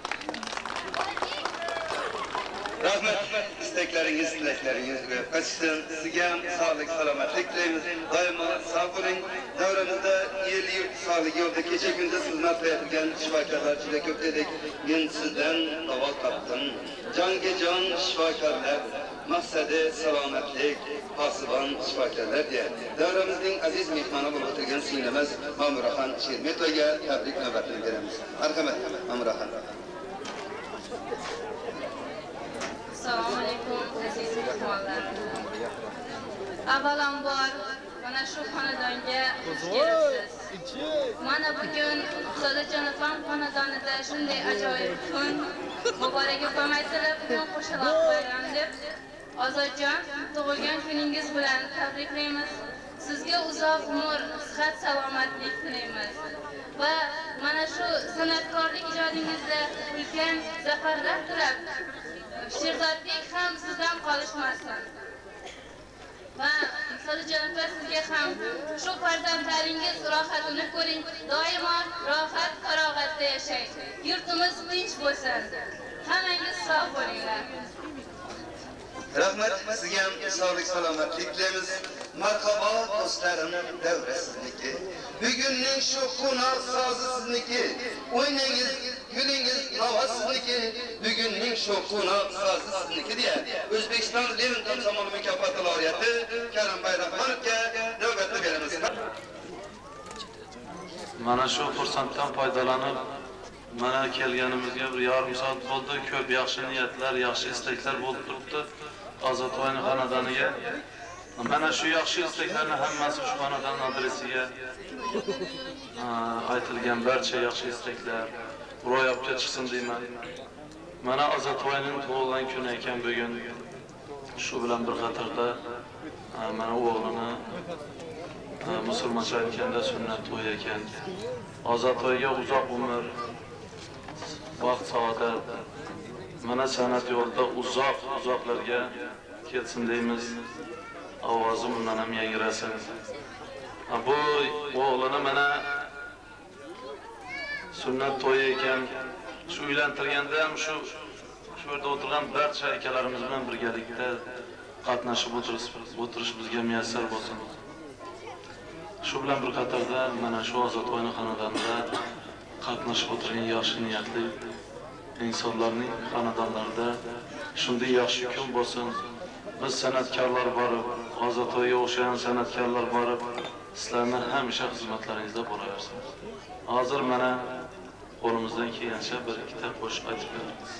Speaker 5: Rahmat, istaklaringiz, tilaklaringiz ro'yobga sizga ham sog'lik, salomatlik tilaymiz. Doimo sog' bo'ling. Davramizda el yurt sog'lik yo'lda kecha kunda xizmat qilayotgan shifokorlar juda ko'p edik. Men sizdan savol topdim. Jonga jon shifokorlar, maqsadi salomatlik, posibon shifokorlar deya. Davramizning aziz mehmoni bo'lib o'tirgan singlimiz Ma'muraxon Shermetovaga tabrik navbatini beramiz. Marhamat, Ma'muraxon.
Speaker 12: Assalomu alaykum aziz mehmonlar. Avvalambor mana shu xonadonga xush kelibsiz. Mana bugun Sodiqjonovon xonadonida shunday ajoyib kun muborak opam aytilib, bugun qo'shaloq bayram deb Ozodjon, tug'ilgan kuningiz bilan tabriklaymiz. Sizga uzoq umr, sihat, salomatlik tilaymiz. Va mana shu san'atkorlik ijodingizda ulkan zafarlar tilab, Sherzodbek ham sizdan qolishmasin. Va Sodiqjon sizga ham shu farzandlaringiz rohatini ko'ring, doimo rohat, farog'atda yashang. Yurtimiz tinch bo'lsin. Hammangiz sog' bo'linglar.
Speaker 5: Rahmat, sizga ham sog'lik, salomatlik tilaymiz. Marhaba do'stlarim, davra sizniki. Bugunning shu qo'noq sozi sizniki. O'ynangiz, kulingiz navo sizniki. Bugunning shu qo'noq sozi sizniki deya O'zbekiston Lenin komsomol mukofoti laureati Karim Bayramxonovga navbatni beramiz.
Speaker 13: Mana shu fursatdan foydalanib, mana kelganimizga bir yarim soat bo'ldi. Ko'p yaxshi niyatlar, yaxshi istaklar bo'lib turibdi. Ozodvoyning xonadoniga. Mana shu yaxshi istaklarni hammasi shu xonadon adresiga aytilgan barcha yaxshi istaklar ro'yobga chiqsin deyman. Mana Ozodvoyning tug'ilgan kuni ekan bugun. Shu bilan bir qatorda mana o'g'lini musulmoncha aytganda sunnat to'y ekan. Ozodvoyga uzoq umr, baxt, saodat, mana san'at yo'lida uzoqlarga ketsin deymiz. Ovozim undan ham yangrasin. Bu o'g'lini mana sunnat to'yi ekan. Shu uylantirganda ham shu yerda o'tirgan barcha akalarimiz bilan birgalikda qatnashib o'tirish bizga muyassar bo'lsin. Shu bilan bir qatorda mana shu Ozodvoyning xonadonida qatnashib o'tirgan yaxshi niyatli insonlarning xonadonlarida shunday yaxshi kun bo'lsin. Biz san'atkorlar borib, Ozodvoyga o'xshagan san'atkorlar borib, sizlarning hamisha xizmatlaringizda bo'laversin. Hozir mana qo'limizdan kelgancha bir ikkita qo'shiq aytib beramiz.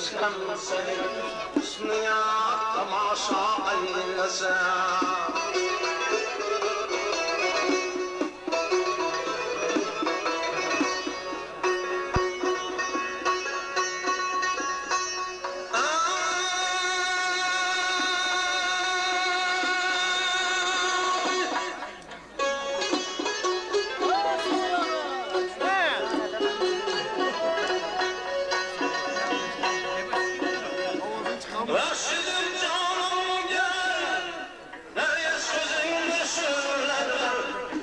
Speaker 7: Kızgın senin hüsnüne tamaşa eylesem. Raşidim canım gel, nereye sözün düşürler.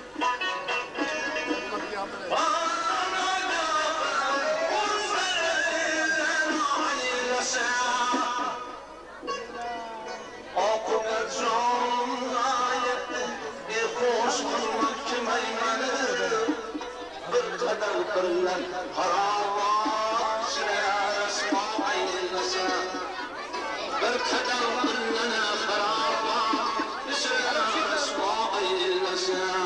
Speaker 7: Bana gel, uzaklarından ayrılsa. Akıbet canımda yetti, bir hoş kılmak kime imanır. Bir kadar kırılan harabat, şiraya resma ayrılsa. Bir kadar kırılana harabat, şiraya resma ayrılsa.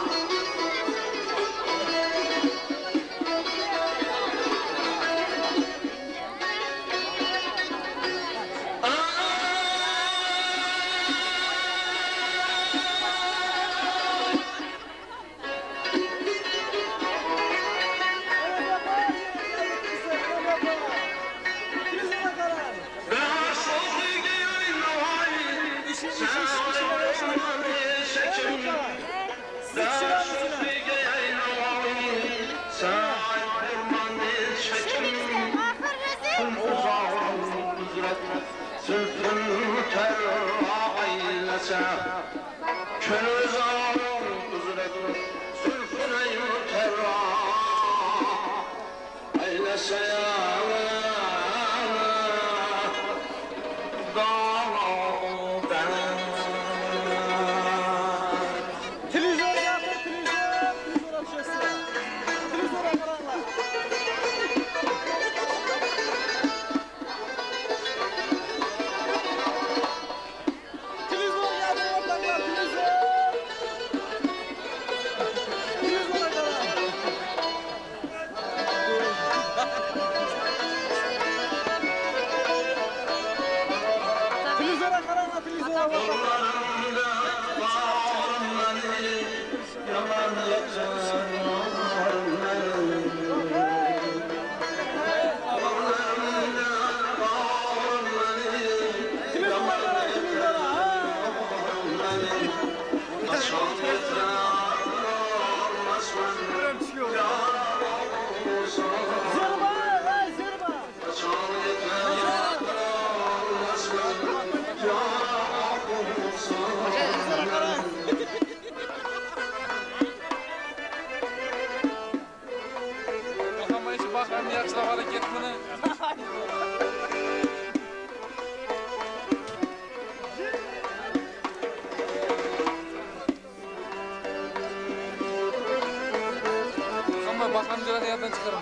Speaker 7: Könül zalim kudret, sülfün eymuterra, eylese yana, dağlardan.
Speaker 11: Televizyon yaptı, televizyon açıyorsun. Televizyona karanlar. Televizyon geldi ortaklar, televizyon. Televizyona karan. Televizyona karanlar, televizyona
Speaker 14: Bakalım yaxshilab harakat qilin. Hamma bakamcılar yerden çıkarım.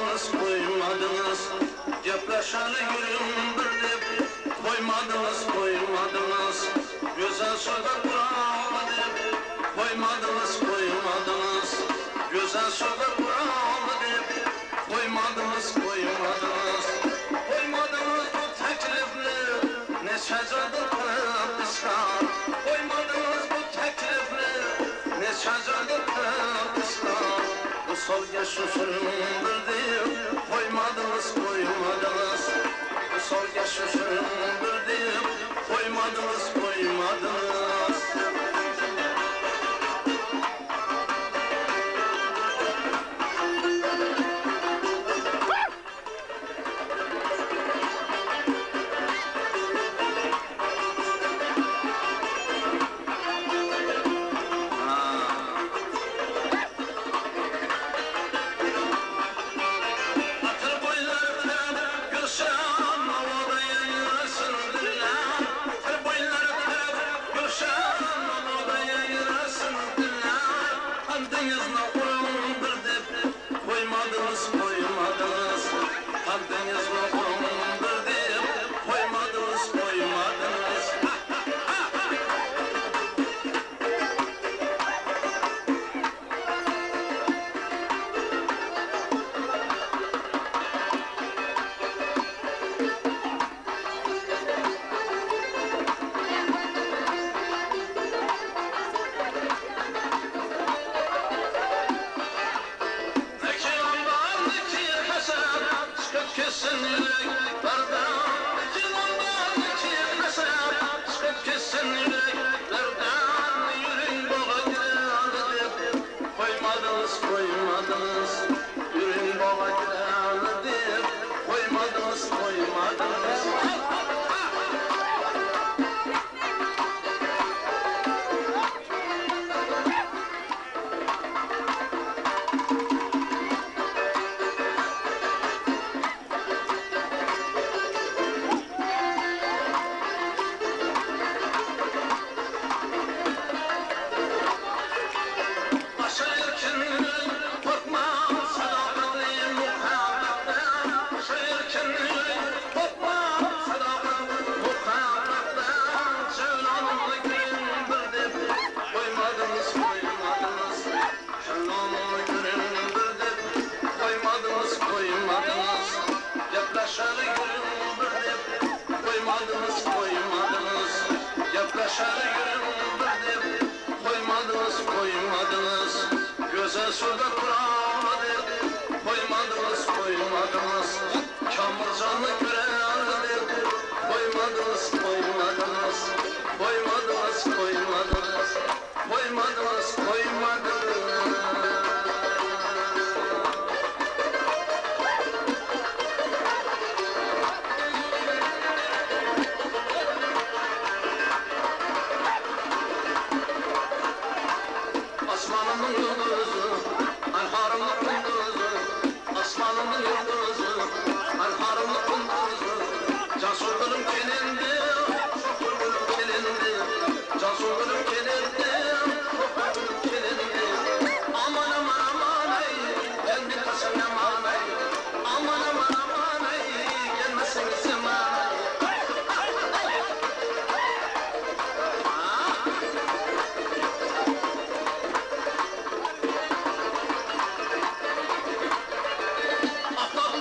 Speaker 7: koymadınız, koymadınız. Yaklaşanı yürüm bir dep, koymadınız, koymadınız. Güzel suda Kur'an'ı dep, koymadınız, koymadınız. Güzel suda Kur'an'ı dep, koymadınız, koymadınız. Koymadınız bu teklifli, ne şecadır kıskan. Koymadınız bu teklifli, ne şecadır kıskan. Bu sol yaşuşundur deyip, koymadınız, koymadınız. Bu sol yaşuşundur deyip, koymadınız, koymadınız. Güzel suda Kur'an'ı dedi, koymadınız, koymadınız. Kamurcanlı küreğanı dedi, koymadınız, koymadınız. Koymadınız, koymadınız. Koymadınız, koymadınız. Asmanımın yıldızı, anharımın kunduzu. Asmanımın yıldızı, anharımın kunduzu. Cansu'nun kelindi, şoförün kelindi. Cansu'nun kelindi, şoförün kelindi. Aman aman aman ey, gel bir kasem aman ey. Aman aman aman ey, gelmesin zaman ey. Atladım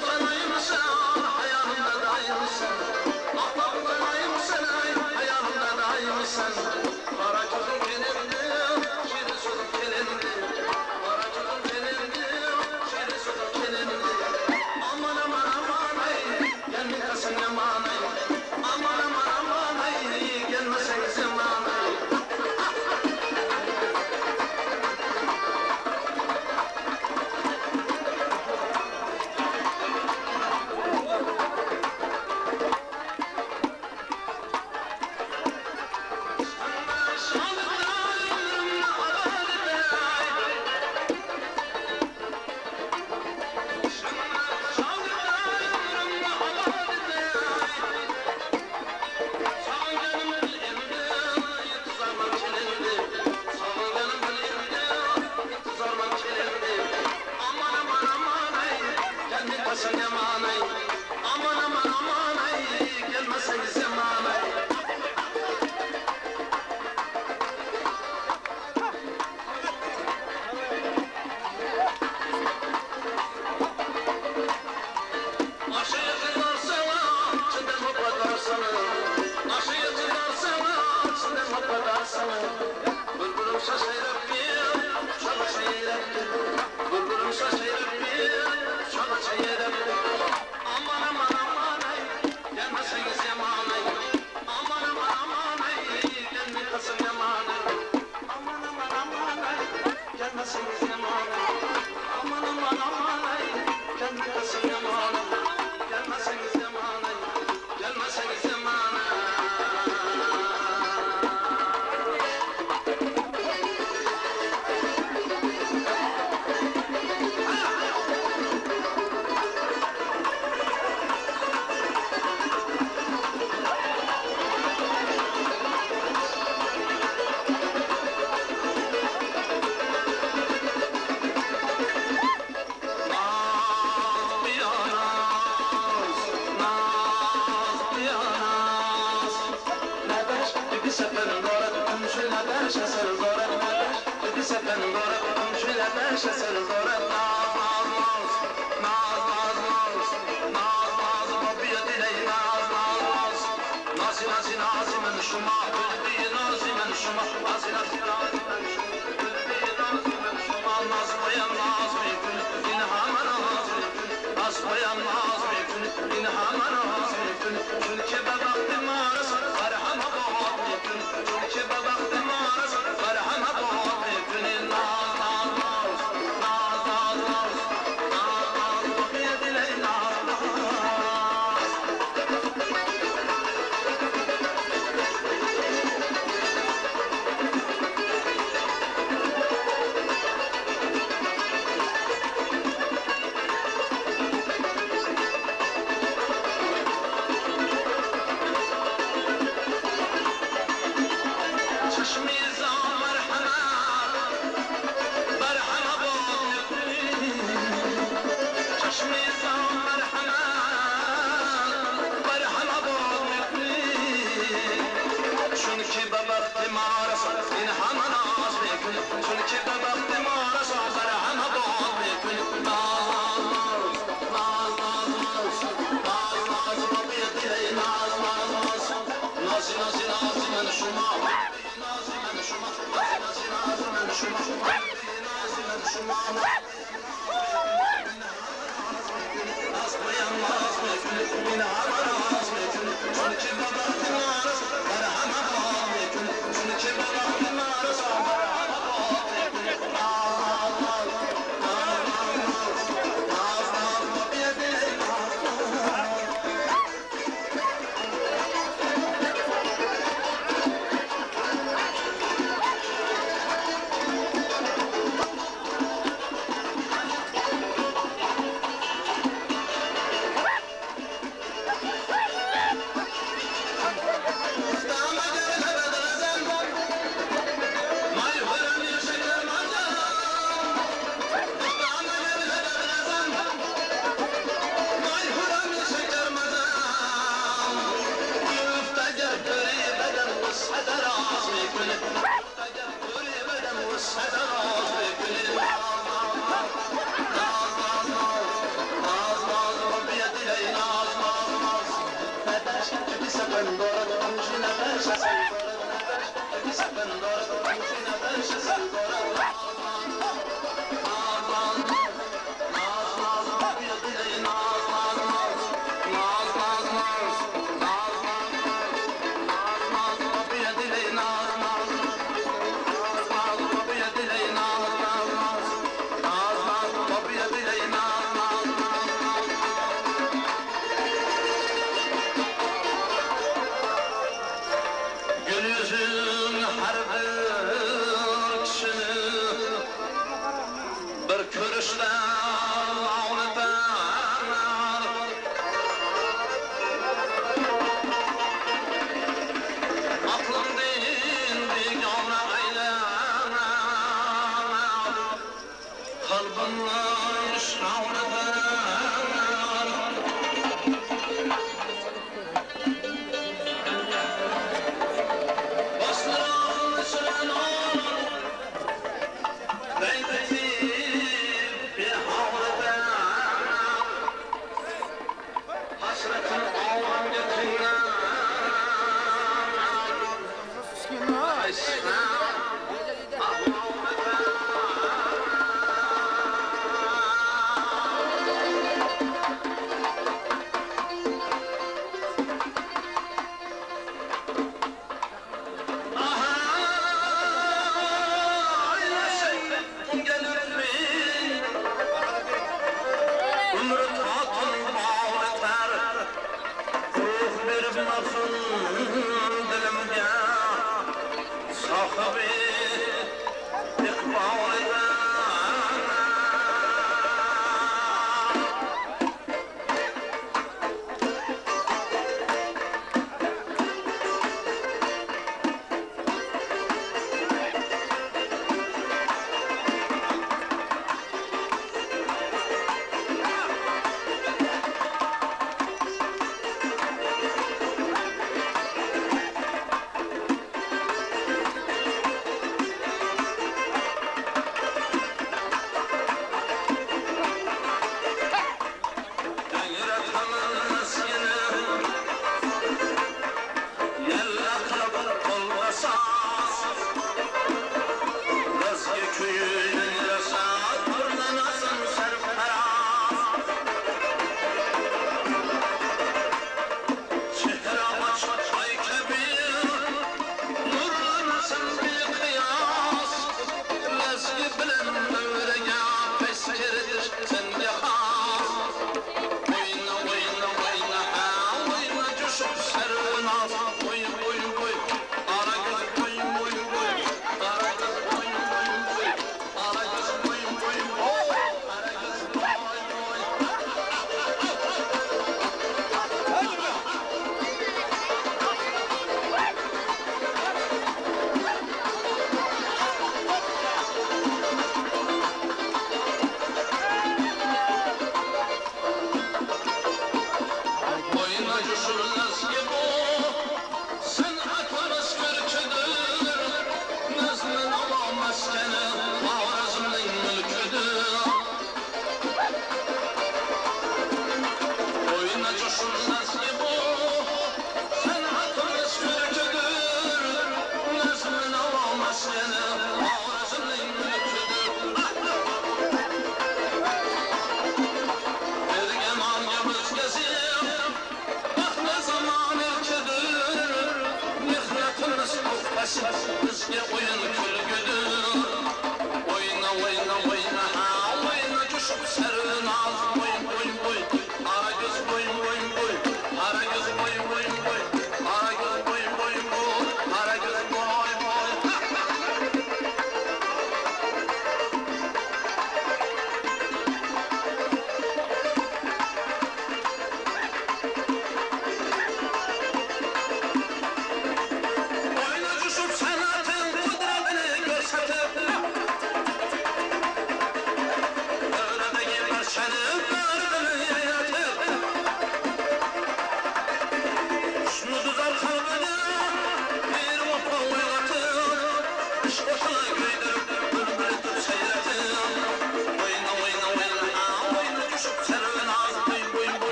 Speaker 7: yaşasın zora naz naz naz naz naz naz naz naz Rabbiye diley naz naz naz nazi nazi nazi men şuma kulbi nazi men şuma nazi nazi nazi men şuma kulbi nazi men şuma naz bayan naz mekun inhama naz mekun naz bayan naz mekun inhama naz mekun çünkü babakti maras farhama bağat mekun çünkü babakti maras farhama bağat mekun naz naz naz naz naz naz naz naz Rabbiye diley naz naz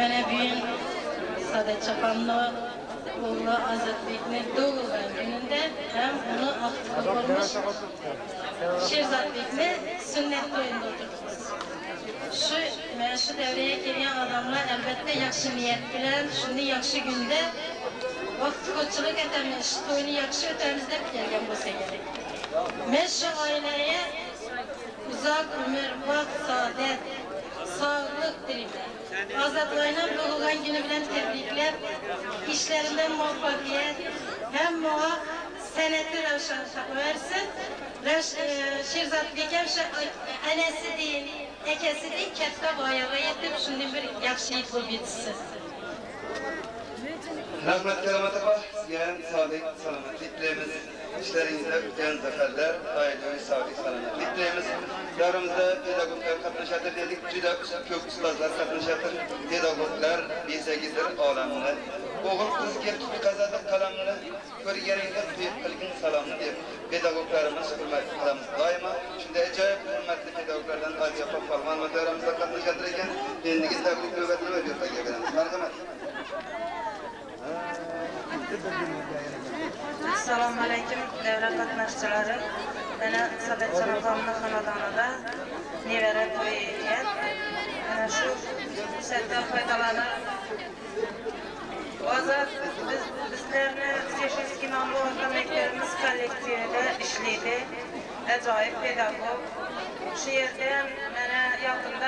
Speaker 3: Mene bugün Sadet Çapanlı oğlu Azatbek'in doğulgan gününde hem onu aktif olmuş Şehzatbek'in sünnet toyunda oturdunuz. Şu devreye girən adamlar əlbəttə yaxşı niyət bilən, şimdi yaxşı gündə vaxt koçuluq etəmiş, toyunu yaxşı ötəmizdə gələn bolsa gerek. Mən şu aileye uzak ömür, vaxt, saadet, sağlık dilimler. Azadlayla doğulan günü bilen tebrikler, işlerinden muvaffakiyet, hem muaf seneti rövşan versin. Şehzatbek hem anesi değil, ekesi değil, katta bayağı yetip şimdi bir yaxşıyık bu bitsin.
Speaker 5: Rahmet keramet apa, sizden sağlık, selametlik dileyimiz. İşlerinizde öten zaferler, ailevi sağlık, selametlik dileyimiz. Davramızda pedagoglar katlaşatır dedik, juda kök ustazlar katlaşatır. Pedagoglar bizegizdir alamını. Oğul kız gelip kazadık kalamını, görgeninde büyük kılgın salamını deyip pedagoglarımız hürmet kılamiz daima. Şimdi acayip hürmetli pedagoglardan Ali Yapap Falmanma davramızda katlaşatır eken, endigi tebrik nöbetini veriyor da geliriz. Merhamet.
Speaker 3: Assalamu alaikum devre katnaşçıları. Bana Sadet Çanapamlı xanadanında nevere toyu eken. Bana şu sette faydalanır. Azat bizlerini Seşeski namlı orta meklerimiz kollektivinde işleydi. Acayip pedagog. Şu yerden bana yakında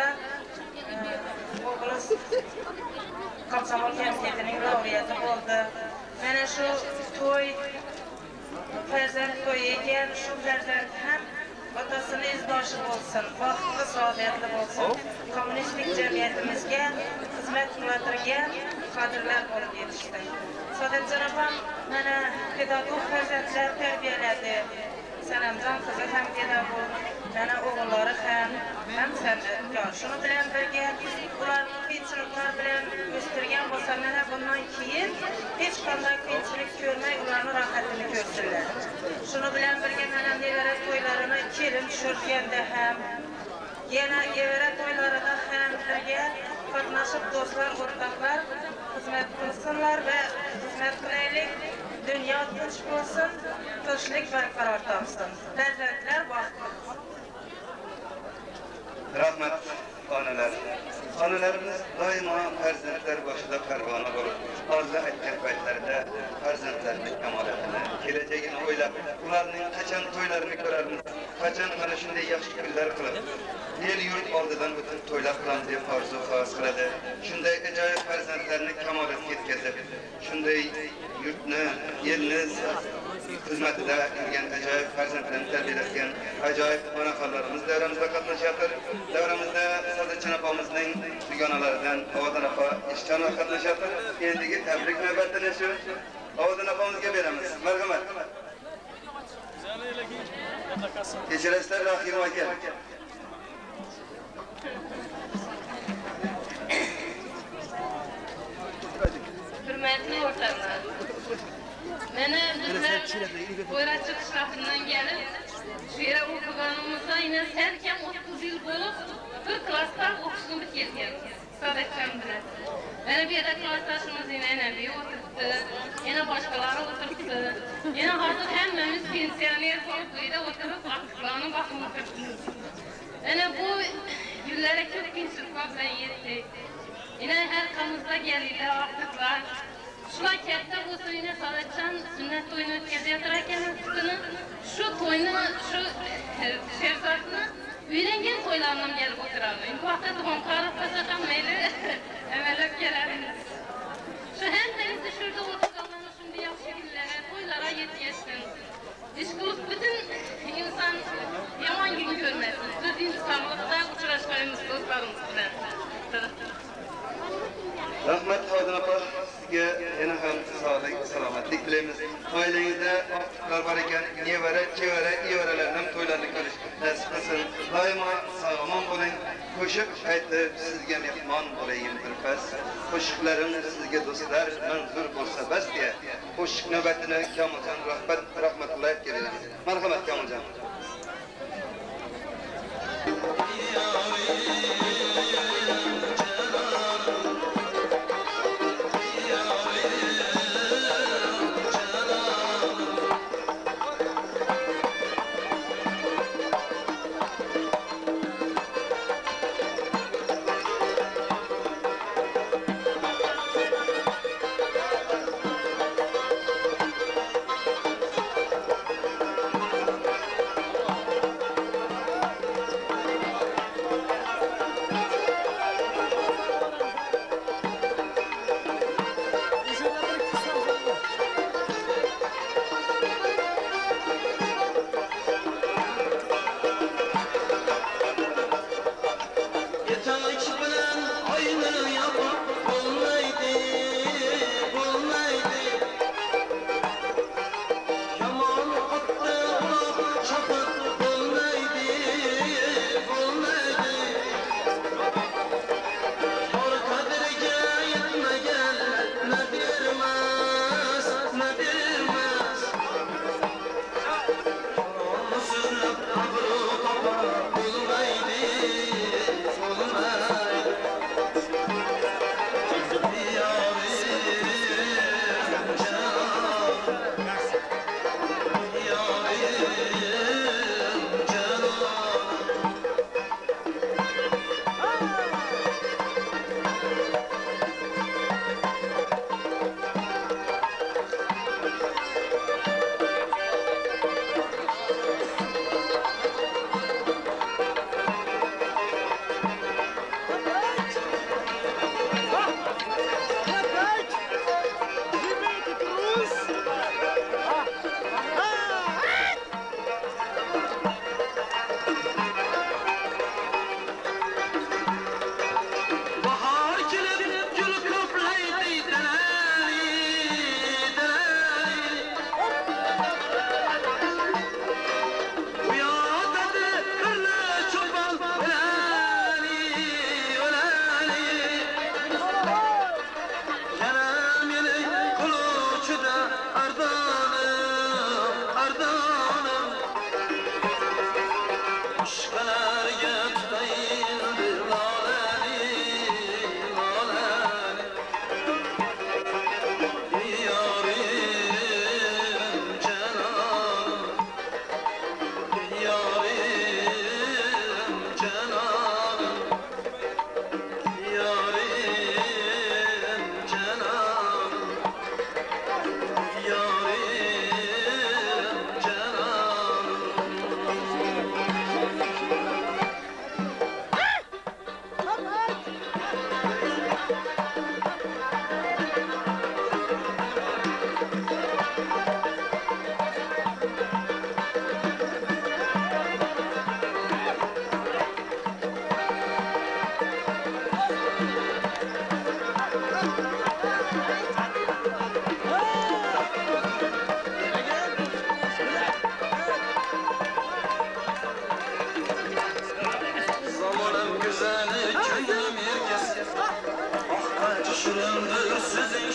Speaker 3: oğlum Komsomol Komiteti'nin laureatı oldu. Bana şu toy, ferzent toyu eken, şu ferzent hem otasını izbaşı olsun, vaxtlı saadetli olsun, komünistik cemiyetimizge hizmet kılatırgen kadrlar olup yetişti. Sadet Canapam bana pedagog ferzentler terbiyeledi. Selamcan kızı hem pedagog, bana oğulları hem sənətkar. Şunu bilen birge, ularını kıyçılıklar bilen göstergen olsa bana bundan keyin hiç kanday kıyçılık görmek, ularını rahatını görsünler. Şunu bilen birge, bana nevere toylarını kelin düşürgende hem, yine evere toyları da hem birge katnaşıp dostlar, ortaklar hizmet kılsınlar ve hizmet kılaylık. Dünya tinç olsun, tinçlik berqarar tapsın. Perzentler vaxtlı.
Speaker 5: Rahmet analar. Analarımız daima perzentler başında pervana olur. Arzu etken paytlarda perzentlerinin kemaletini, geleceğini oylap, ularının kaçan toylarını görərmiz, kaçan mana şunday yaxşı günler kılıb. El yurt aldıdan bütün toylar kılan diye arzu xas kıladı. Şunday acayip perzentlerini kemalet yetkazib, şunday yurtni, elni hizmetinde yürgen acayip perzentlerini terbiyeletken acayip onaxallarımız davramızda katlaşatır. Davramızda Sadet Çanapamızın düganalarından Avadan Apa işçana katlaşatır. Endigi tebrik nöbetini şu Avadan Apamızga beramiz. Merhamet. Kechirasizlar Rahim aka.
Speaker 12: Hürmetli ortaklar. Mene bizler Boyratçı kışlasından gelip şu yere okuganımızda yine serken 30 yıl bulup bir klaslar okuşunu bitirgen. Sadetçen bilen. Mene bir yerde klastaşımız yine bir oturttu, yine başkaları oturttu. Yine artık hemmemiz pensiyoner olup burada oturup aktıklarını bakımı kırttınız. Mene bu günlere çok gençlikler bilen yetti. Yine her kanımızda gelirler aktıklar. Şuna kette bu suyunu Sadatcan sünnet toyunu ötkazıyatırken şu toyunu, şu şerzatını üyrengen toylarından gelip oturarlar. Bu hafta doğum karıfta zaten meyli emelep geleriniz. Şu hem denizde şurada oturganlarını şimdi yaxşı günlere, toylara yetişsin. İşkılık bütün insan yaman gün görmesin. Düz insanlıkta uçuraşmayımız dostlarımız bilen.
Speaker 5: Rahmet Avadan Apa, sizge yine hem sağlık, selametlik dileyimiz. Ailenizde aktıklar var iken, nevere, çevere, iyeverelerinden toylarını karış nasip kılsın. Daima sağlam olun, koşuk aytı sizge mehman olayım bir fes. Koşuklarım sizge dostlar, manzur bolsa bes diye. Koşuk nöbetine Kamilcan rahmetullahi etkileyelim. Merhamet Kamilcan.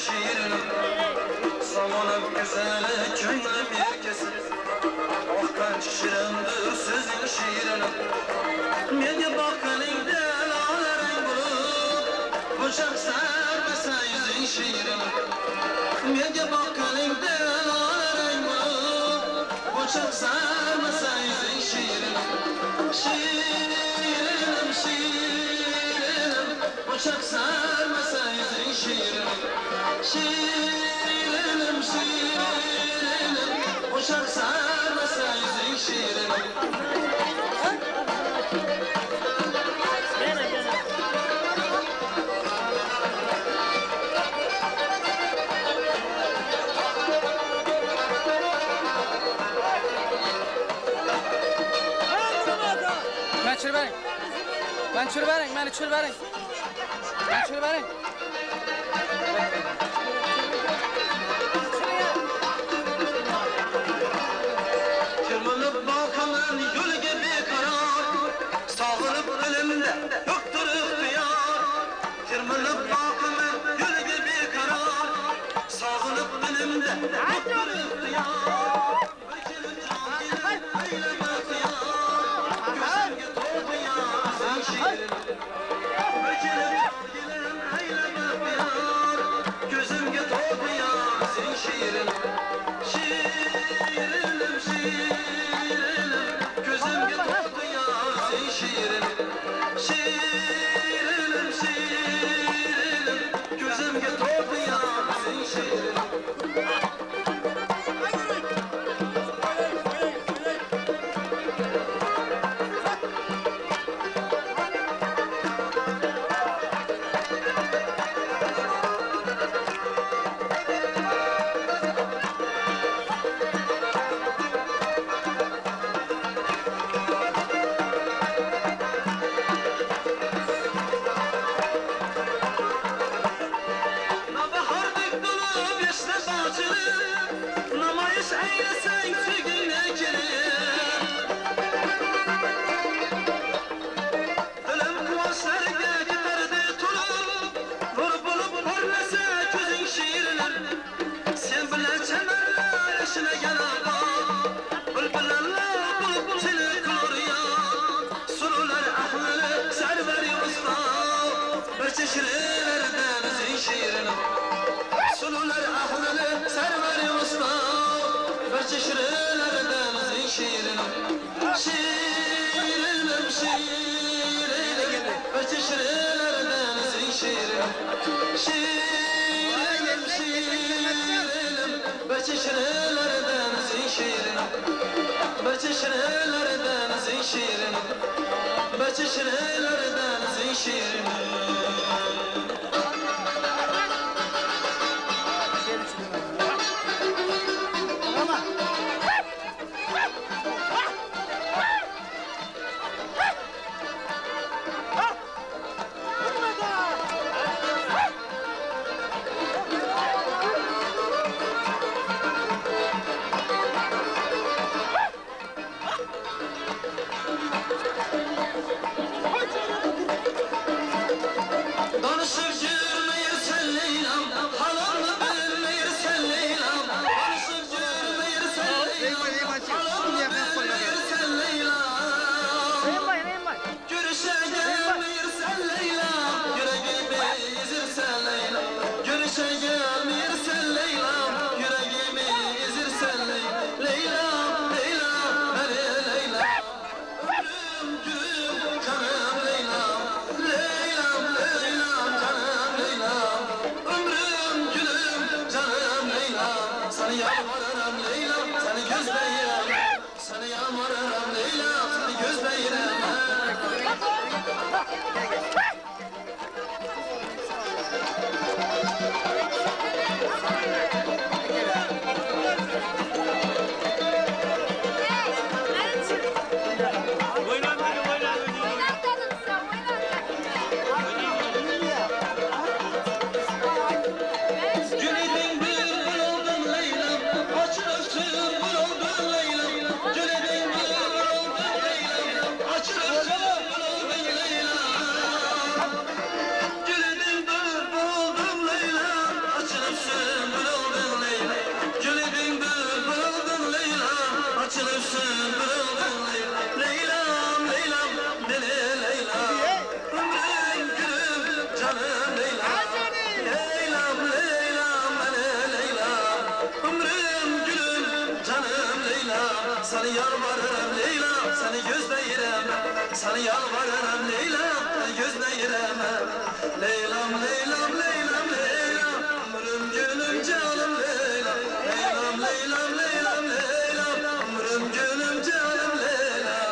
Speaker 7: şiirini Samanım güzeli köyüm yerkesi Akkan şirindir sözün şiirini Meni bakıningden ağlarang bulup Bıçak sarmasa yüzün şiirini Meni bakıningden ağlarang bulup Bıçak sarmasa yüzün şiirini Şiirinim şiirinim Bıçak sarmasa yüzün şiirinim Şiirinim şiirinim Bıçak sarmasa yüzün şiirinim
Speaker 14: Ben çürüverin, beni çürüverin. Ben çürüverin.
Speaker 7: Tırmanıp balkanın gölge bir karar Sağırıp ölümde yoktur ihtiyar Tırmanıp balkanın gölge bir karar Sağırıp ölümde yoktur ihtiyar Bökülü can gelir eyleme kıyar Gözümge tordu yazın şiirini Bökülü can gelir eyleme kıyar Gözümge tordu yazın şiirini Şiirinim şiirinim Gözümge tordu yazın şiirini Şiirinim şiirinim Gözümge tordu yazın şiirini Nabahardık dolu beşte bahçeli Namayış eylesen tügüne gelir Ölüm kuvaşlarga giderdi tulup Nur bulup hörlese gözün şiirler Sen bilen çemerler yaşına gelen Bülbülerler bulup seni kılır ya Surular ahlını server usta Bir çeşirlerden üzün şiirini Sunular ahlını server usta Bir çeşirlerden üzün şiirini Şiirinim şiirinim Bir çeşirlerden üzün şiirini Şiirinim şiirinim Bir çeşirlerden üzün şiirini Bir çeşirlerden üzün şiirini Bir çeşirlerden üzün şiirini Danışıp yürümeyirsen Leyla'm Halanı bilmeyirsen Leyla'm Danışıp yürümeyirsen Leyla'm Halanı bilmeyirsen Leyla'm Görüşe gelmeyirsen Leyla'm Yüreğimi ezirsen Leyla'm Görüşe gelmeyirsen Leyla'm Yüreğimi ezirsen Leyla'm Leyla'm, Leyla'm, beni Leyla'm Ömrüm, gülüm, canım Leyla'm Leyla'm, Leyla'm, canım Leyla'm Ömrüm, gülüm, canım Leyla'm Seni yalvarırım Leyla'm, seni gözleyirem Seni yalvarırım Leyla'm, seni gözleyirem Gülüdün bülbül oldun Leyla'm Açılırsın bül oldun Leyla'm Gülüdün bülbül oldun Leyla'm Açılırsın bül oldun Leyla'm Seni yalvarırım Leyla, seni gözleyirem. Seni yalvarırım Leyla, seni gözleyirem. Leylam, Leylam, Leylam, Leylam, ömrüm gülüm canım Leyla. Leylam, Leylam, Leylam, Leylam, ömrüm gülüm canım Leyla.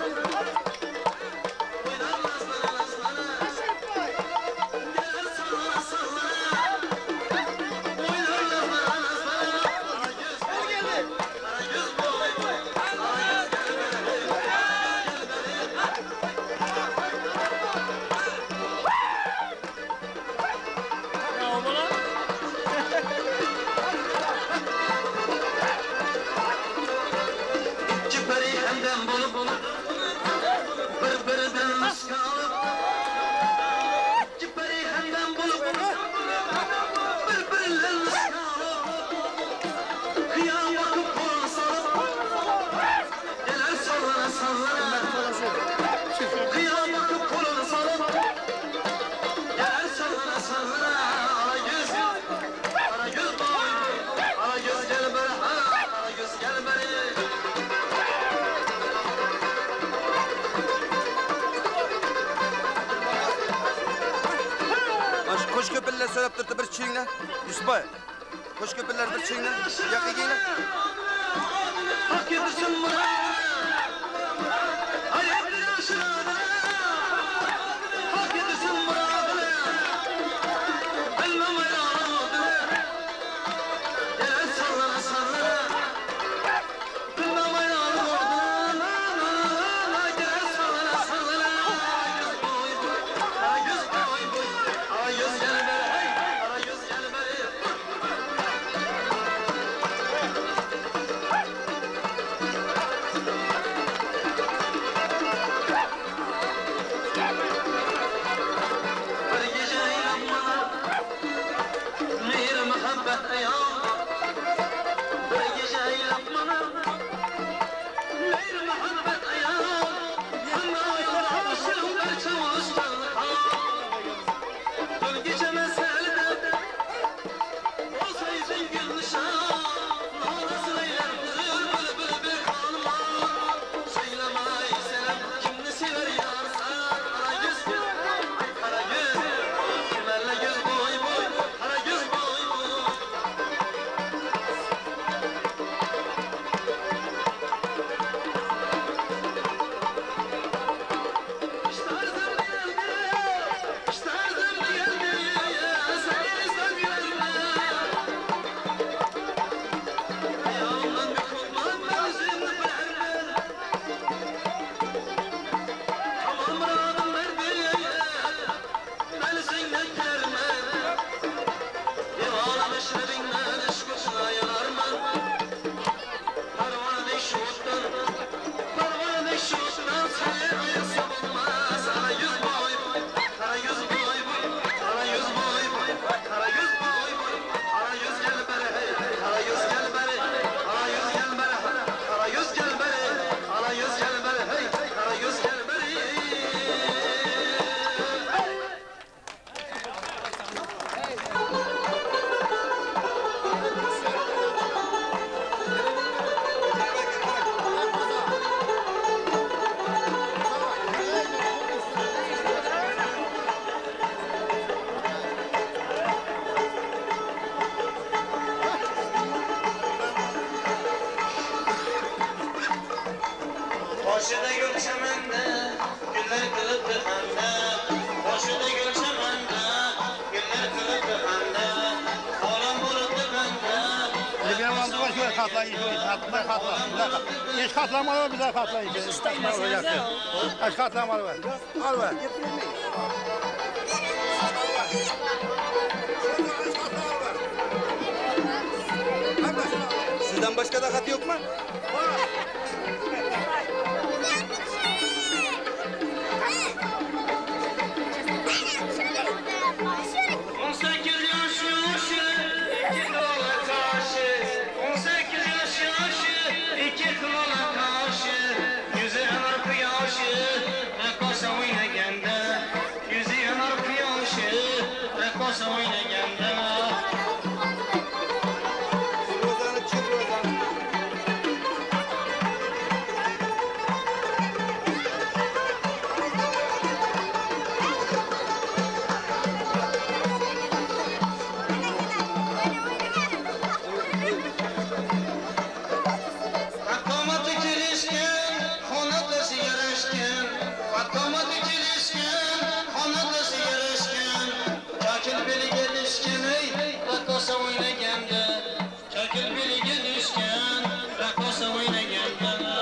Speaker 15: Koş köpekler söylep durdu bir çiğne. Yusuf Bey. Koş köpekler bir çiğne. Yakı giyine. Hak yedirsin bana. Hayatın aşağıda. Hak yedirsin bana. Elmem ayağına. Gel sallana sallana. Elmem ayağına. Gel sallana sallana. Yüz boy boy. Yüz gel beri. Yüz gel beri.
Speaker 7: Başıda gül çemende, güller kılıptır bende. Başıda gül çemende, güller kılıptır bende. Oğlan buluttur bende.
Speaker 4: Bir yaman duvar şöyle katlayın, bize katla. Hiç katlamalı bize katlayın. Hiç katlamalı var. Al ver.
Speaker 15: Sizden başka da kat yok mu? Var.
Speaker 7: 18 yaş yaşı, 2 kılala karşı. 18 yaş yaşı, 2 kılala karşı. Yüzü yanar kıyaşı, rekosa oynaganda. Yüzü yanar kıyaşı, rekosa oynaganda. rakosa oynaganda Çakil beliga düşken rakosa oynaganda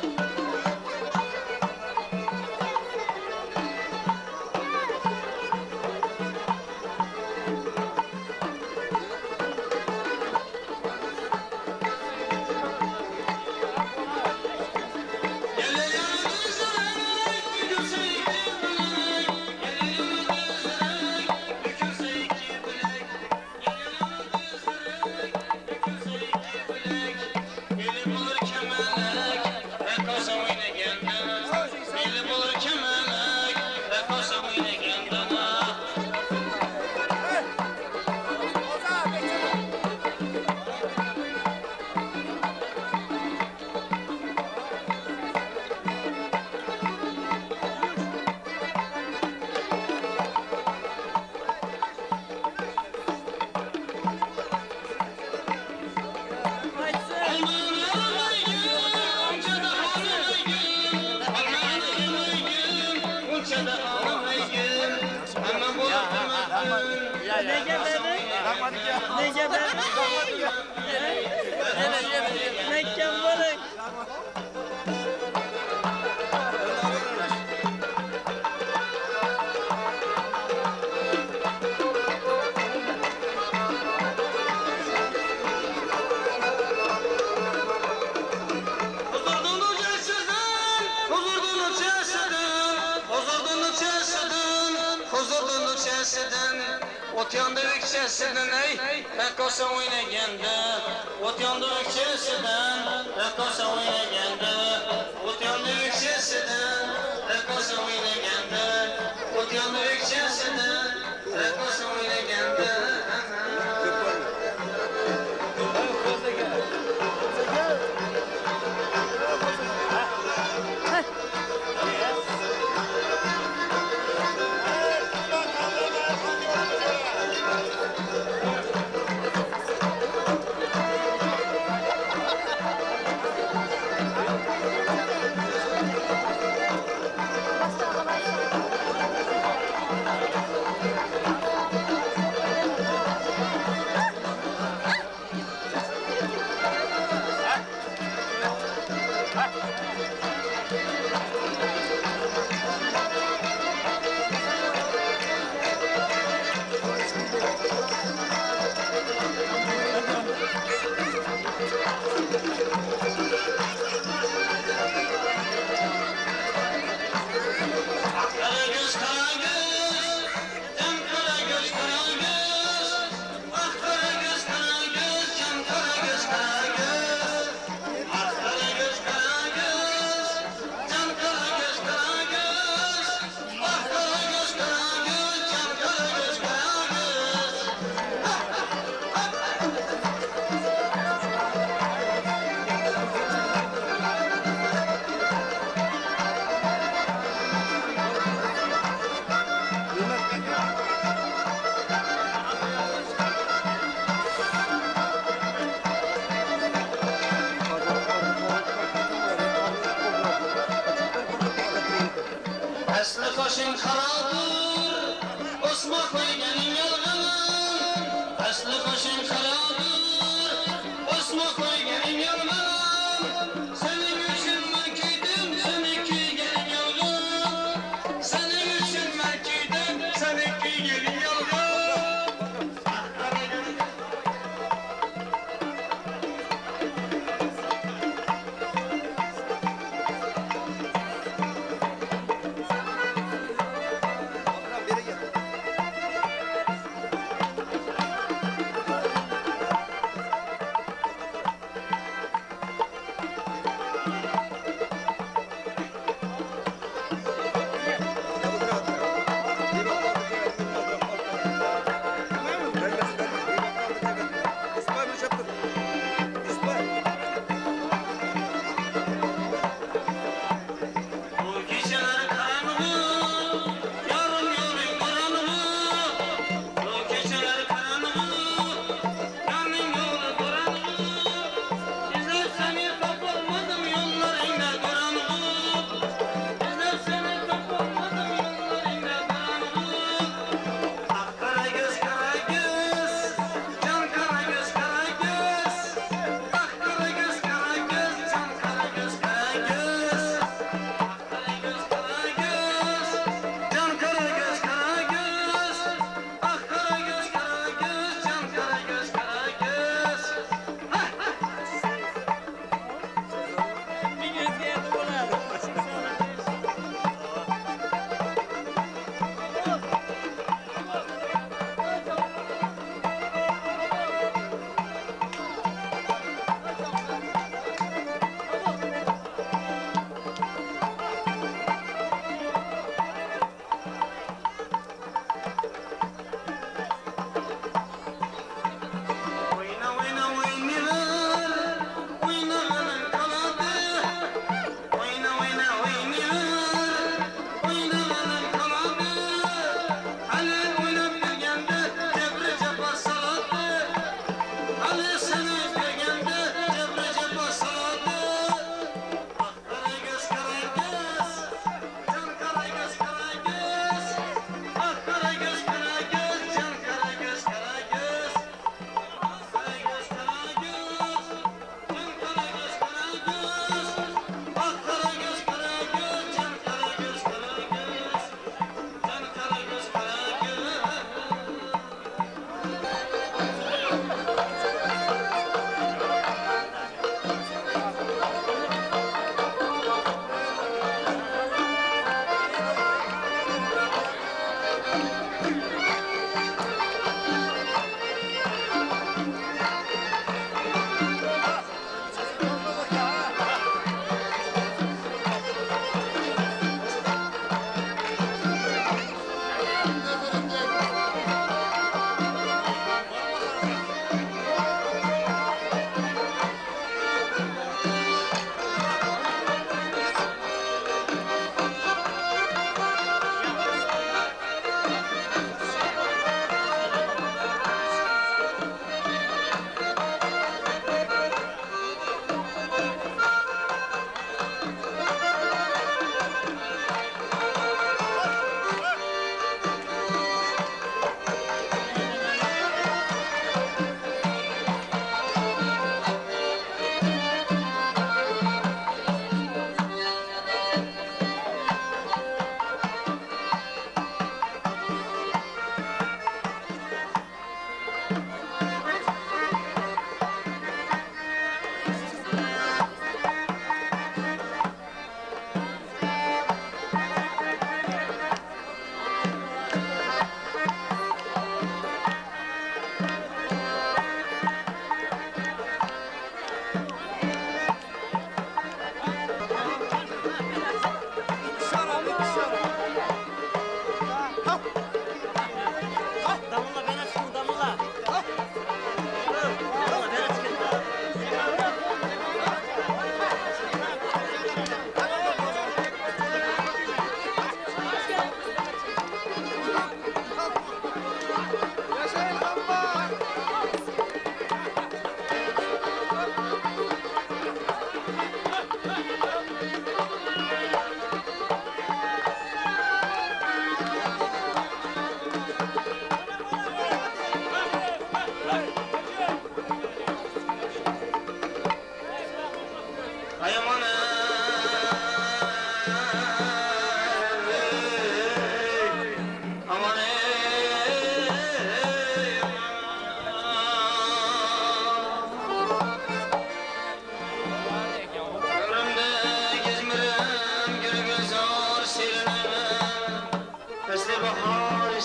Speaker 7: Ot yandı ökçesinden ey, rakosa oynaganda. Ot yandı ökçesinden, rakosa oynaganda. Ot yandı ökçesinden, rakosa oynaganda. Ot yandı ökçesinden, rakosa oynaganda. Aslı koşun karadır, osma koyganın yolunu. Aslı koşun karadır, osma koyganın yolunu. Senin için ben kıydım, senin kıyganın yolunu. Senin için ben kıydım, senin kıyganın yolunu.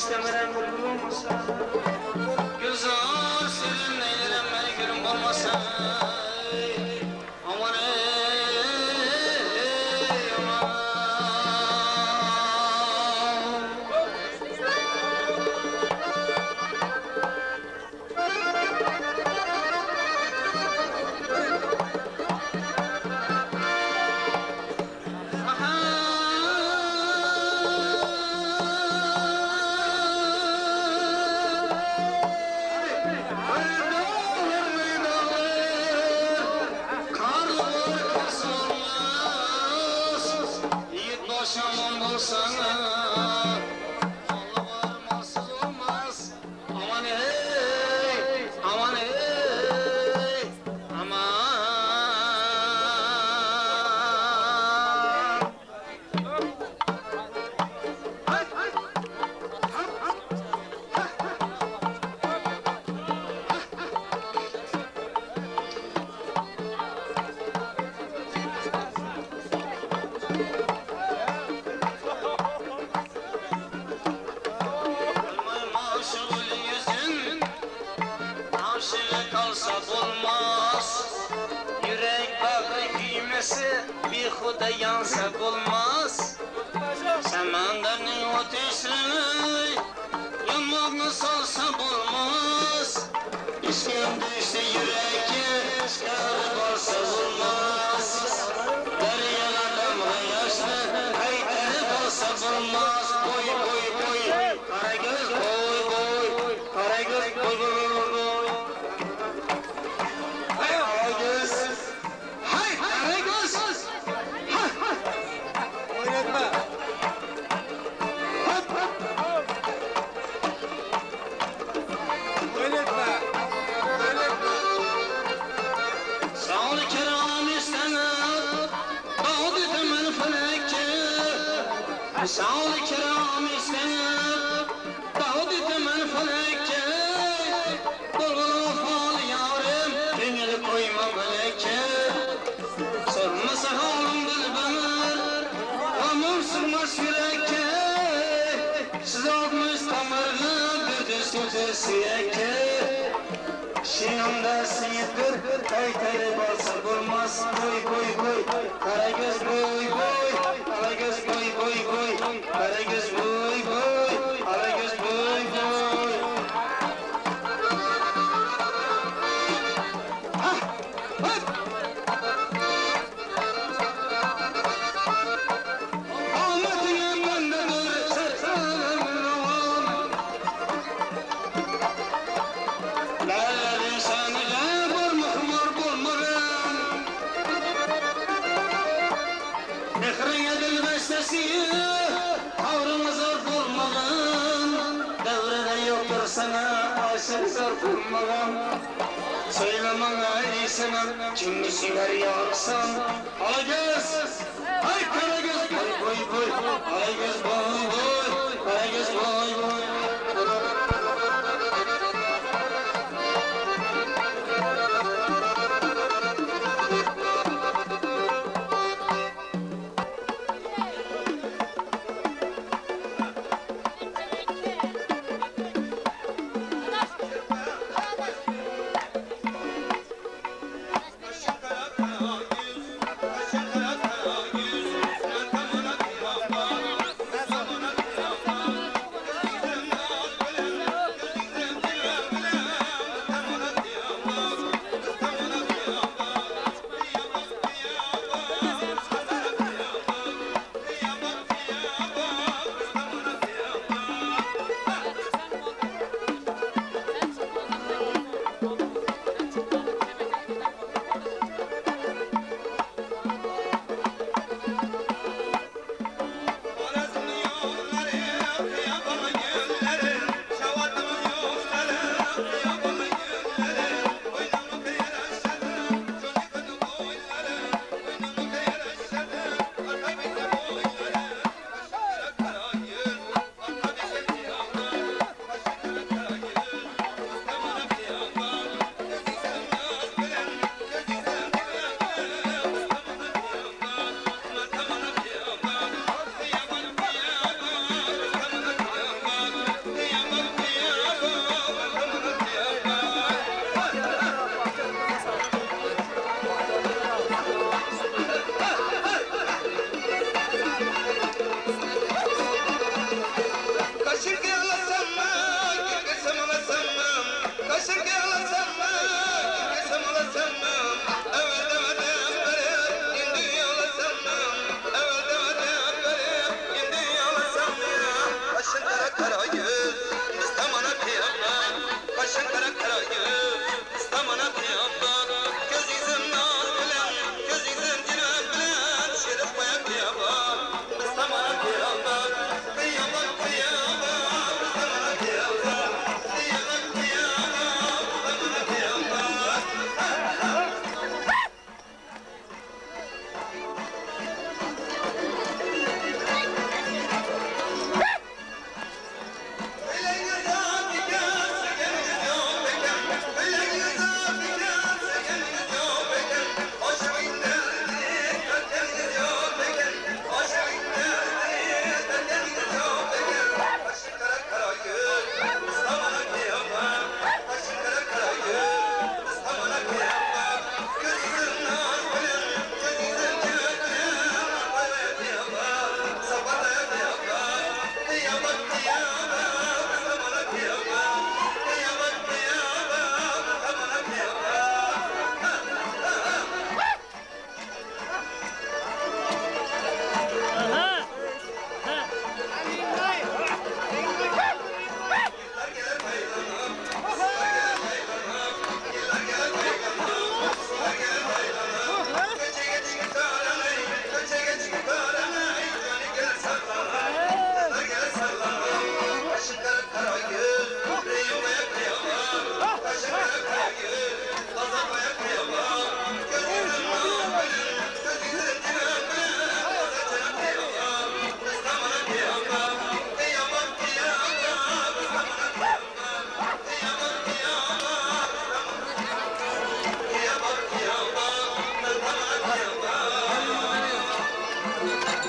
Speaker 7: istemiren bülbül olmasa Gülzar senin neylerim beni gülüm olmasa Aman bir huda yansa olmaz Samandarning ateşini yanmağını salsa olmaz İskemde işte yürekке çıkarıp alsa olmaz Deryalar damla yaşlı kaytarıp alsa olmaz Boy boy boy Karagöz boy boy Karagöz boy boy boy Hay Karagöz Hay Karagöz Oynatma Oynatma Sağ-ol kiram istenir Dağıt etemel felekke Sağ-ol kiram istenir Dağıt etemel felekke Dolgulu fal yarim Dengeli koyma melekke Sormasa halim dilbemir Amur sırmaz yürekke Siz altmış tamirli bir düz tütüsüyekke Şinimde siyittir kaytarı balsa bulmaz Boy boy boy Karagöz boy boy Karagöz boy boy boy Karagöz boy boy Karagöz boy boy Ahmet'in emrindedir serserim roman Lalerin senile burmuhmur bulmurum Mehrin edil bestesi Tavrımızı bulmalım Devrede yoktur sana aşık zor bulmalım Söylemana iyisinin Kimi sürer yarsan Alagöz Ay Karagöz boy boy boy Karagöz boy boy Karagöz boy boy
Speaker 6: Zaman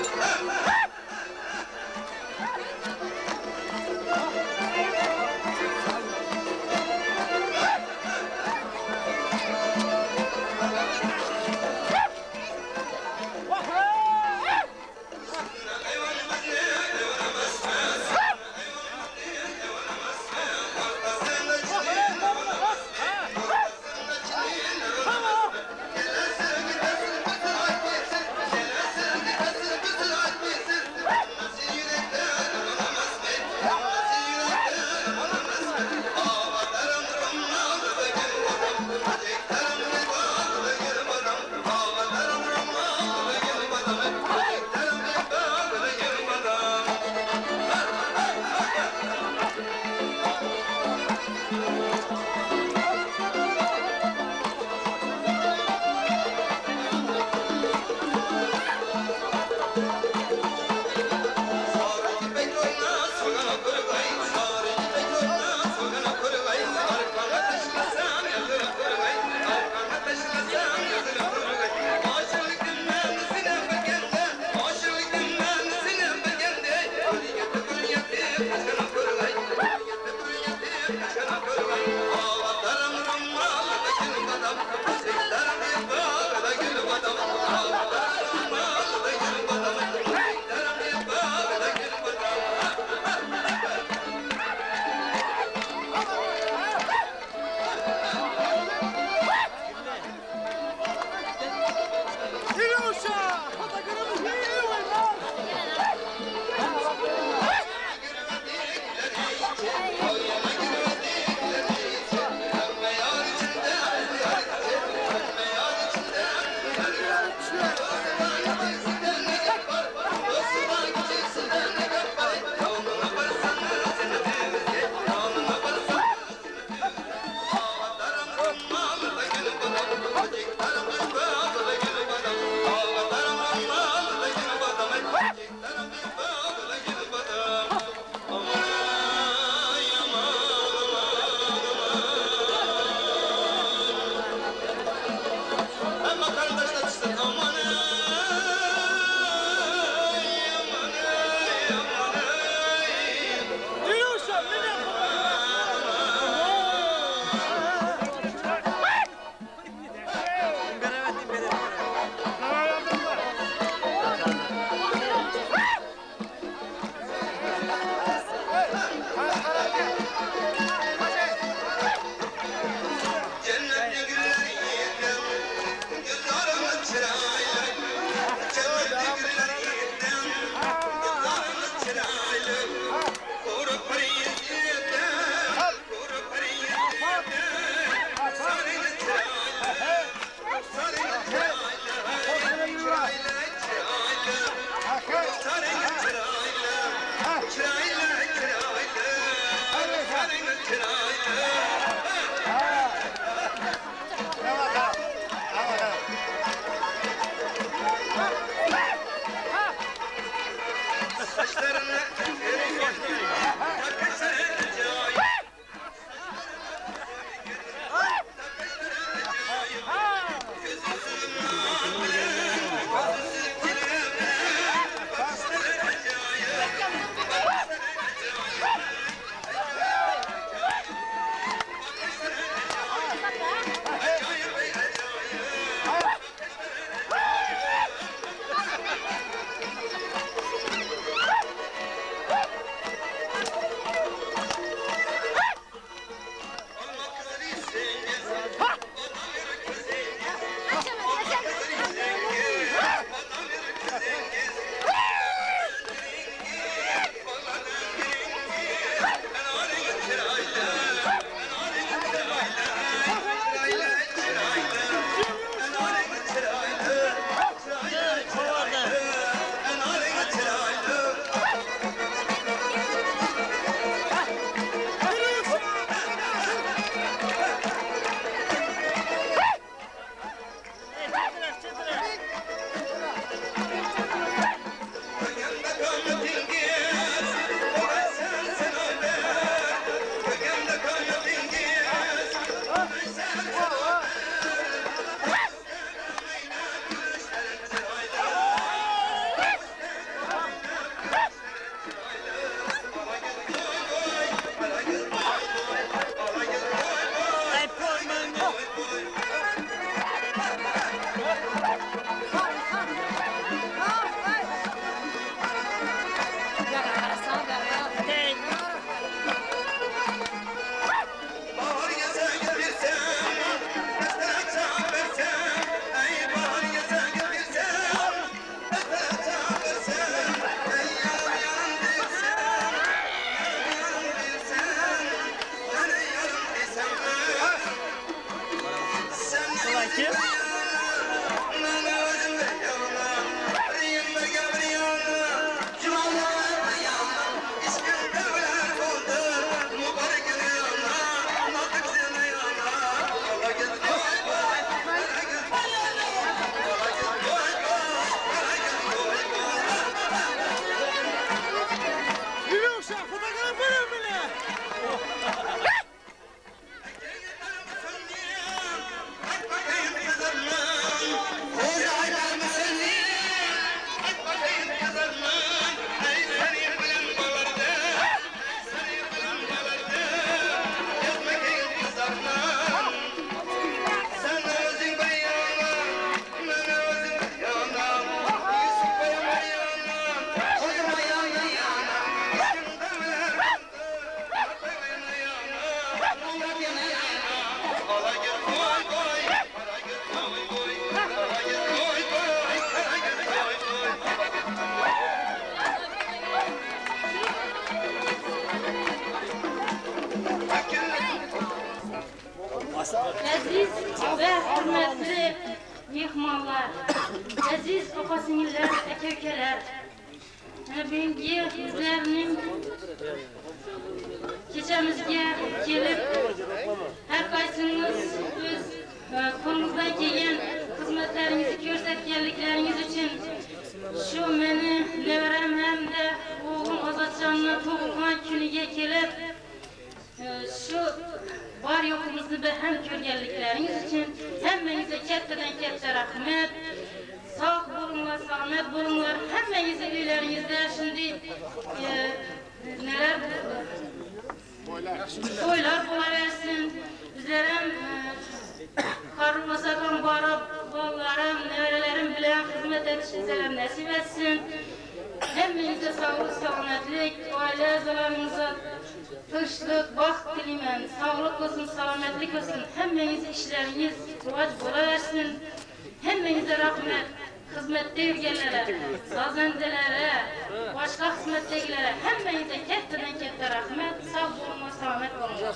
Speaker 7: Sen
Speaker 16: ve hürmetli mehmanlar, aziz opa-singillar, aka-ukalar. Bugungi bizlarning kechamizga kelib, har qaysiniz o'z qo'lingizdan kelgan xizmatlaringizni ko'rsatganliklaringiz uchun shu meni nevaram hamda o'g'lim Ozodjonning tug'ilgan kuniga kelib, shu bor yo'qimizni baham ko'rganliklaringiz uchun hammangizga kattadan katta rahmat. Sog' bo'linglar, salomat bo'linglar. Hammangizning uylaringizda shunday nelar to'ylar bo'laversin. Bizlar ham qaramasadan borib, bolalarim, nevaralarim bilan xizmat etishimizni nasib etsin. Hammangizga sog'lik, salomatlik, oila a'zolaringizga tinchlik, baxt tilayman. Sog'lik olsun, salomatlik olsun. Hammangizning ishlaringiz rivoj bo'laversin. Hammangizga rahmat. Xizmatda yurganlara, sozandalari, boshqa xizmatdagilara hammangizga kattadan katta rahmat. Sog' bo'linglar, salomat bo'linglar.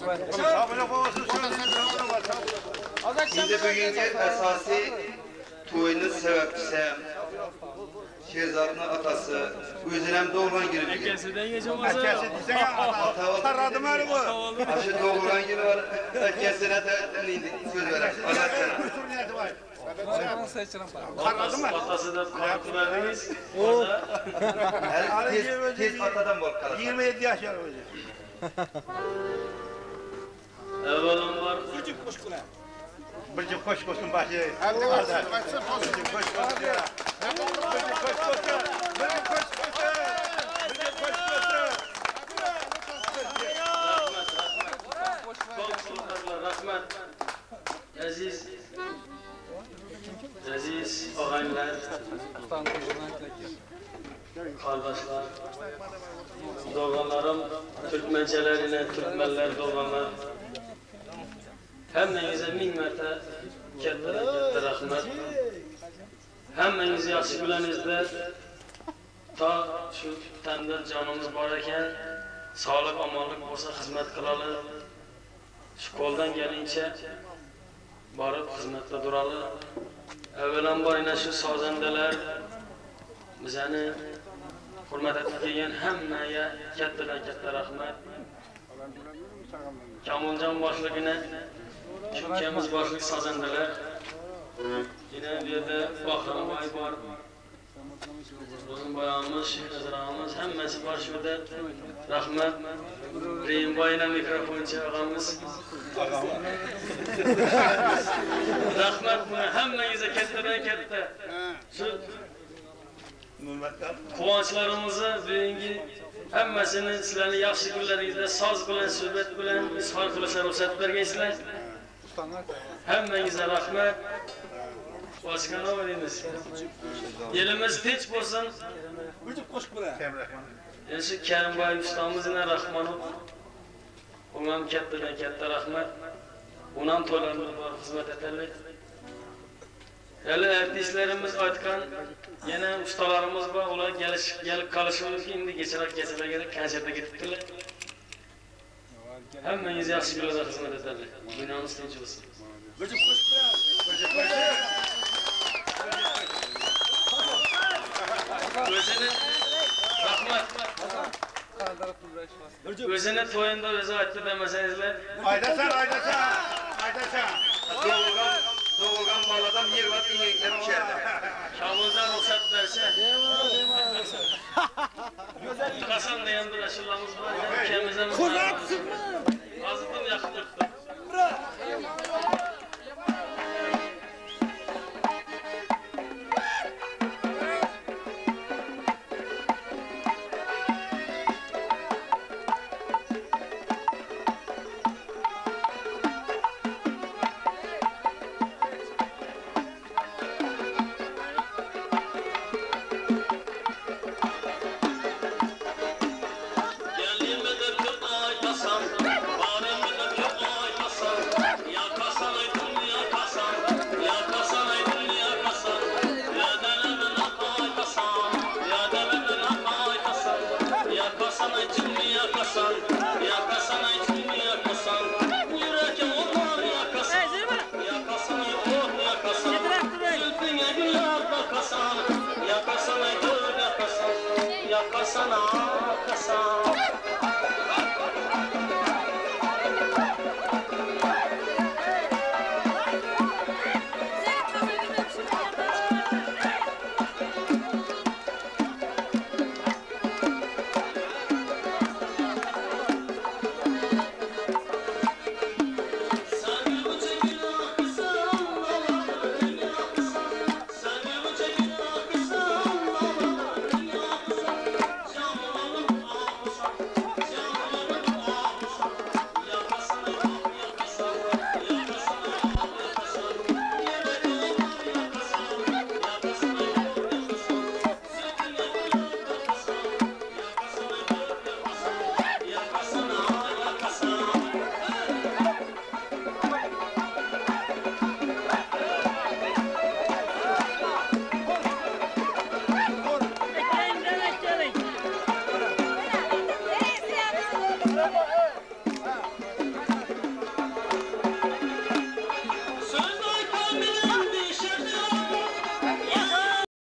Speaker 5: Şimdi bugünkü esası toyunun sebepçisi Şehzad'ın atası özünem doğulan gibi bugün.
Speaker 11: Erkesinden geçen olsa.
Speaker 5: Erkesi diysen taradım öyle bu. Aşı doğulan gibi var. Erkesine de söz verem.
Speaker 11: Karadı mı?
Speaker 13: Atası da kartı verdiniz.
Speaker 5: Tez atadan bak.
Speaker 4: 27 yaş var hocam.
Speaker 13: Evvelen var.
Speaker 11: Küçük kuşkuna.
Speaker 4: Bircik koş koşun başı.
Speaker 6: Hadi kaçsın, kaçsın,
Speaker 4: Bircik koş koşun. Bircik koş koşun. Bircik koş koşun. Bircik koş koşun.
Speaker 13: Rahmet. Aziz ağaylar, kardeşler, doğanlarım, Türkmençelerine, Türkmenler doğanlar. Hemmenize min mərtə katta rahmet. Hemmenizi yaxşı bilenizdə ta şu təndə canımız var ekan, sağlık, amanlık olsa xizmət qılalı. Şu koldan gelince barıp xizmətdə duralı. Evvelen barına şu sazəndelər bizəni hürmet etib kelgan hammaga kattadan katta rahmet. Kamoljon boshlig'ini shu ukamiz boshliq sazandalar. Yine bir yerde Bahramoy var. Bizim bayağımız, Şehrazarağımız, hemmesi var şurada. Rahmet. Reyim bayına mikrofonçu ağamız. Rahmet buna hemmenize kattadan katta. Şu kuvvançlarımızı bugünkü hemmesini sizlerin yaxshi kunlaringizda soz bilan, suhbat bilan izhor qilishga ruxsat bergaysizlar. Hammangizga rahmat. Boshqa nima deymiz? Elimiz tinch bo'lsin.
Speaker 11: Küçük kuşkuna.
Speaker 13: Shu Karimboy ustamizga rahmat. Unga kattadan katta rahmat. Unam to'lanib xizmat etaylik. Hali artistlarimiz aytgan yana ustalarimiz bor, ular kelib qolishibdi, endi kechalarga konsertga ketibdilar. Hammangiz yaxshi kunlarda xizmat etaylik. Dunyomiz tinch bo'lsin.
Speaker 11: Küçük kuşkuna.
Speaker 4: Bircik koşun.
Speaker 13: O'zini rahmat. O'zini to'yinda o'zi aytdi demasangizlar.
Speaker 4: Aydasan.
Speaker 5: Doğulgan baladan yer var, inekten uçardı.
Speaker 13: Kamoljon ruxsat bersa. Tıqasan deganda ashulamiz bor. Ukamizdan.
Speaker 11: Kuraksınmı?
Speaker 13: Hozirdan yaqin turibdi. Gelin mi de kırda yasam, bari mi de kırda
Speaker 7: sana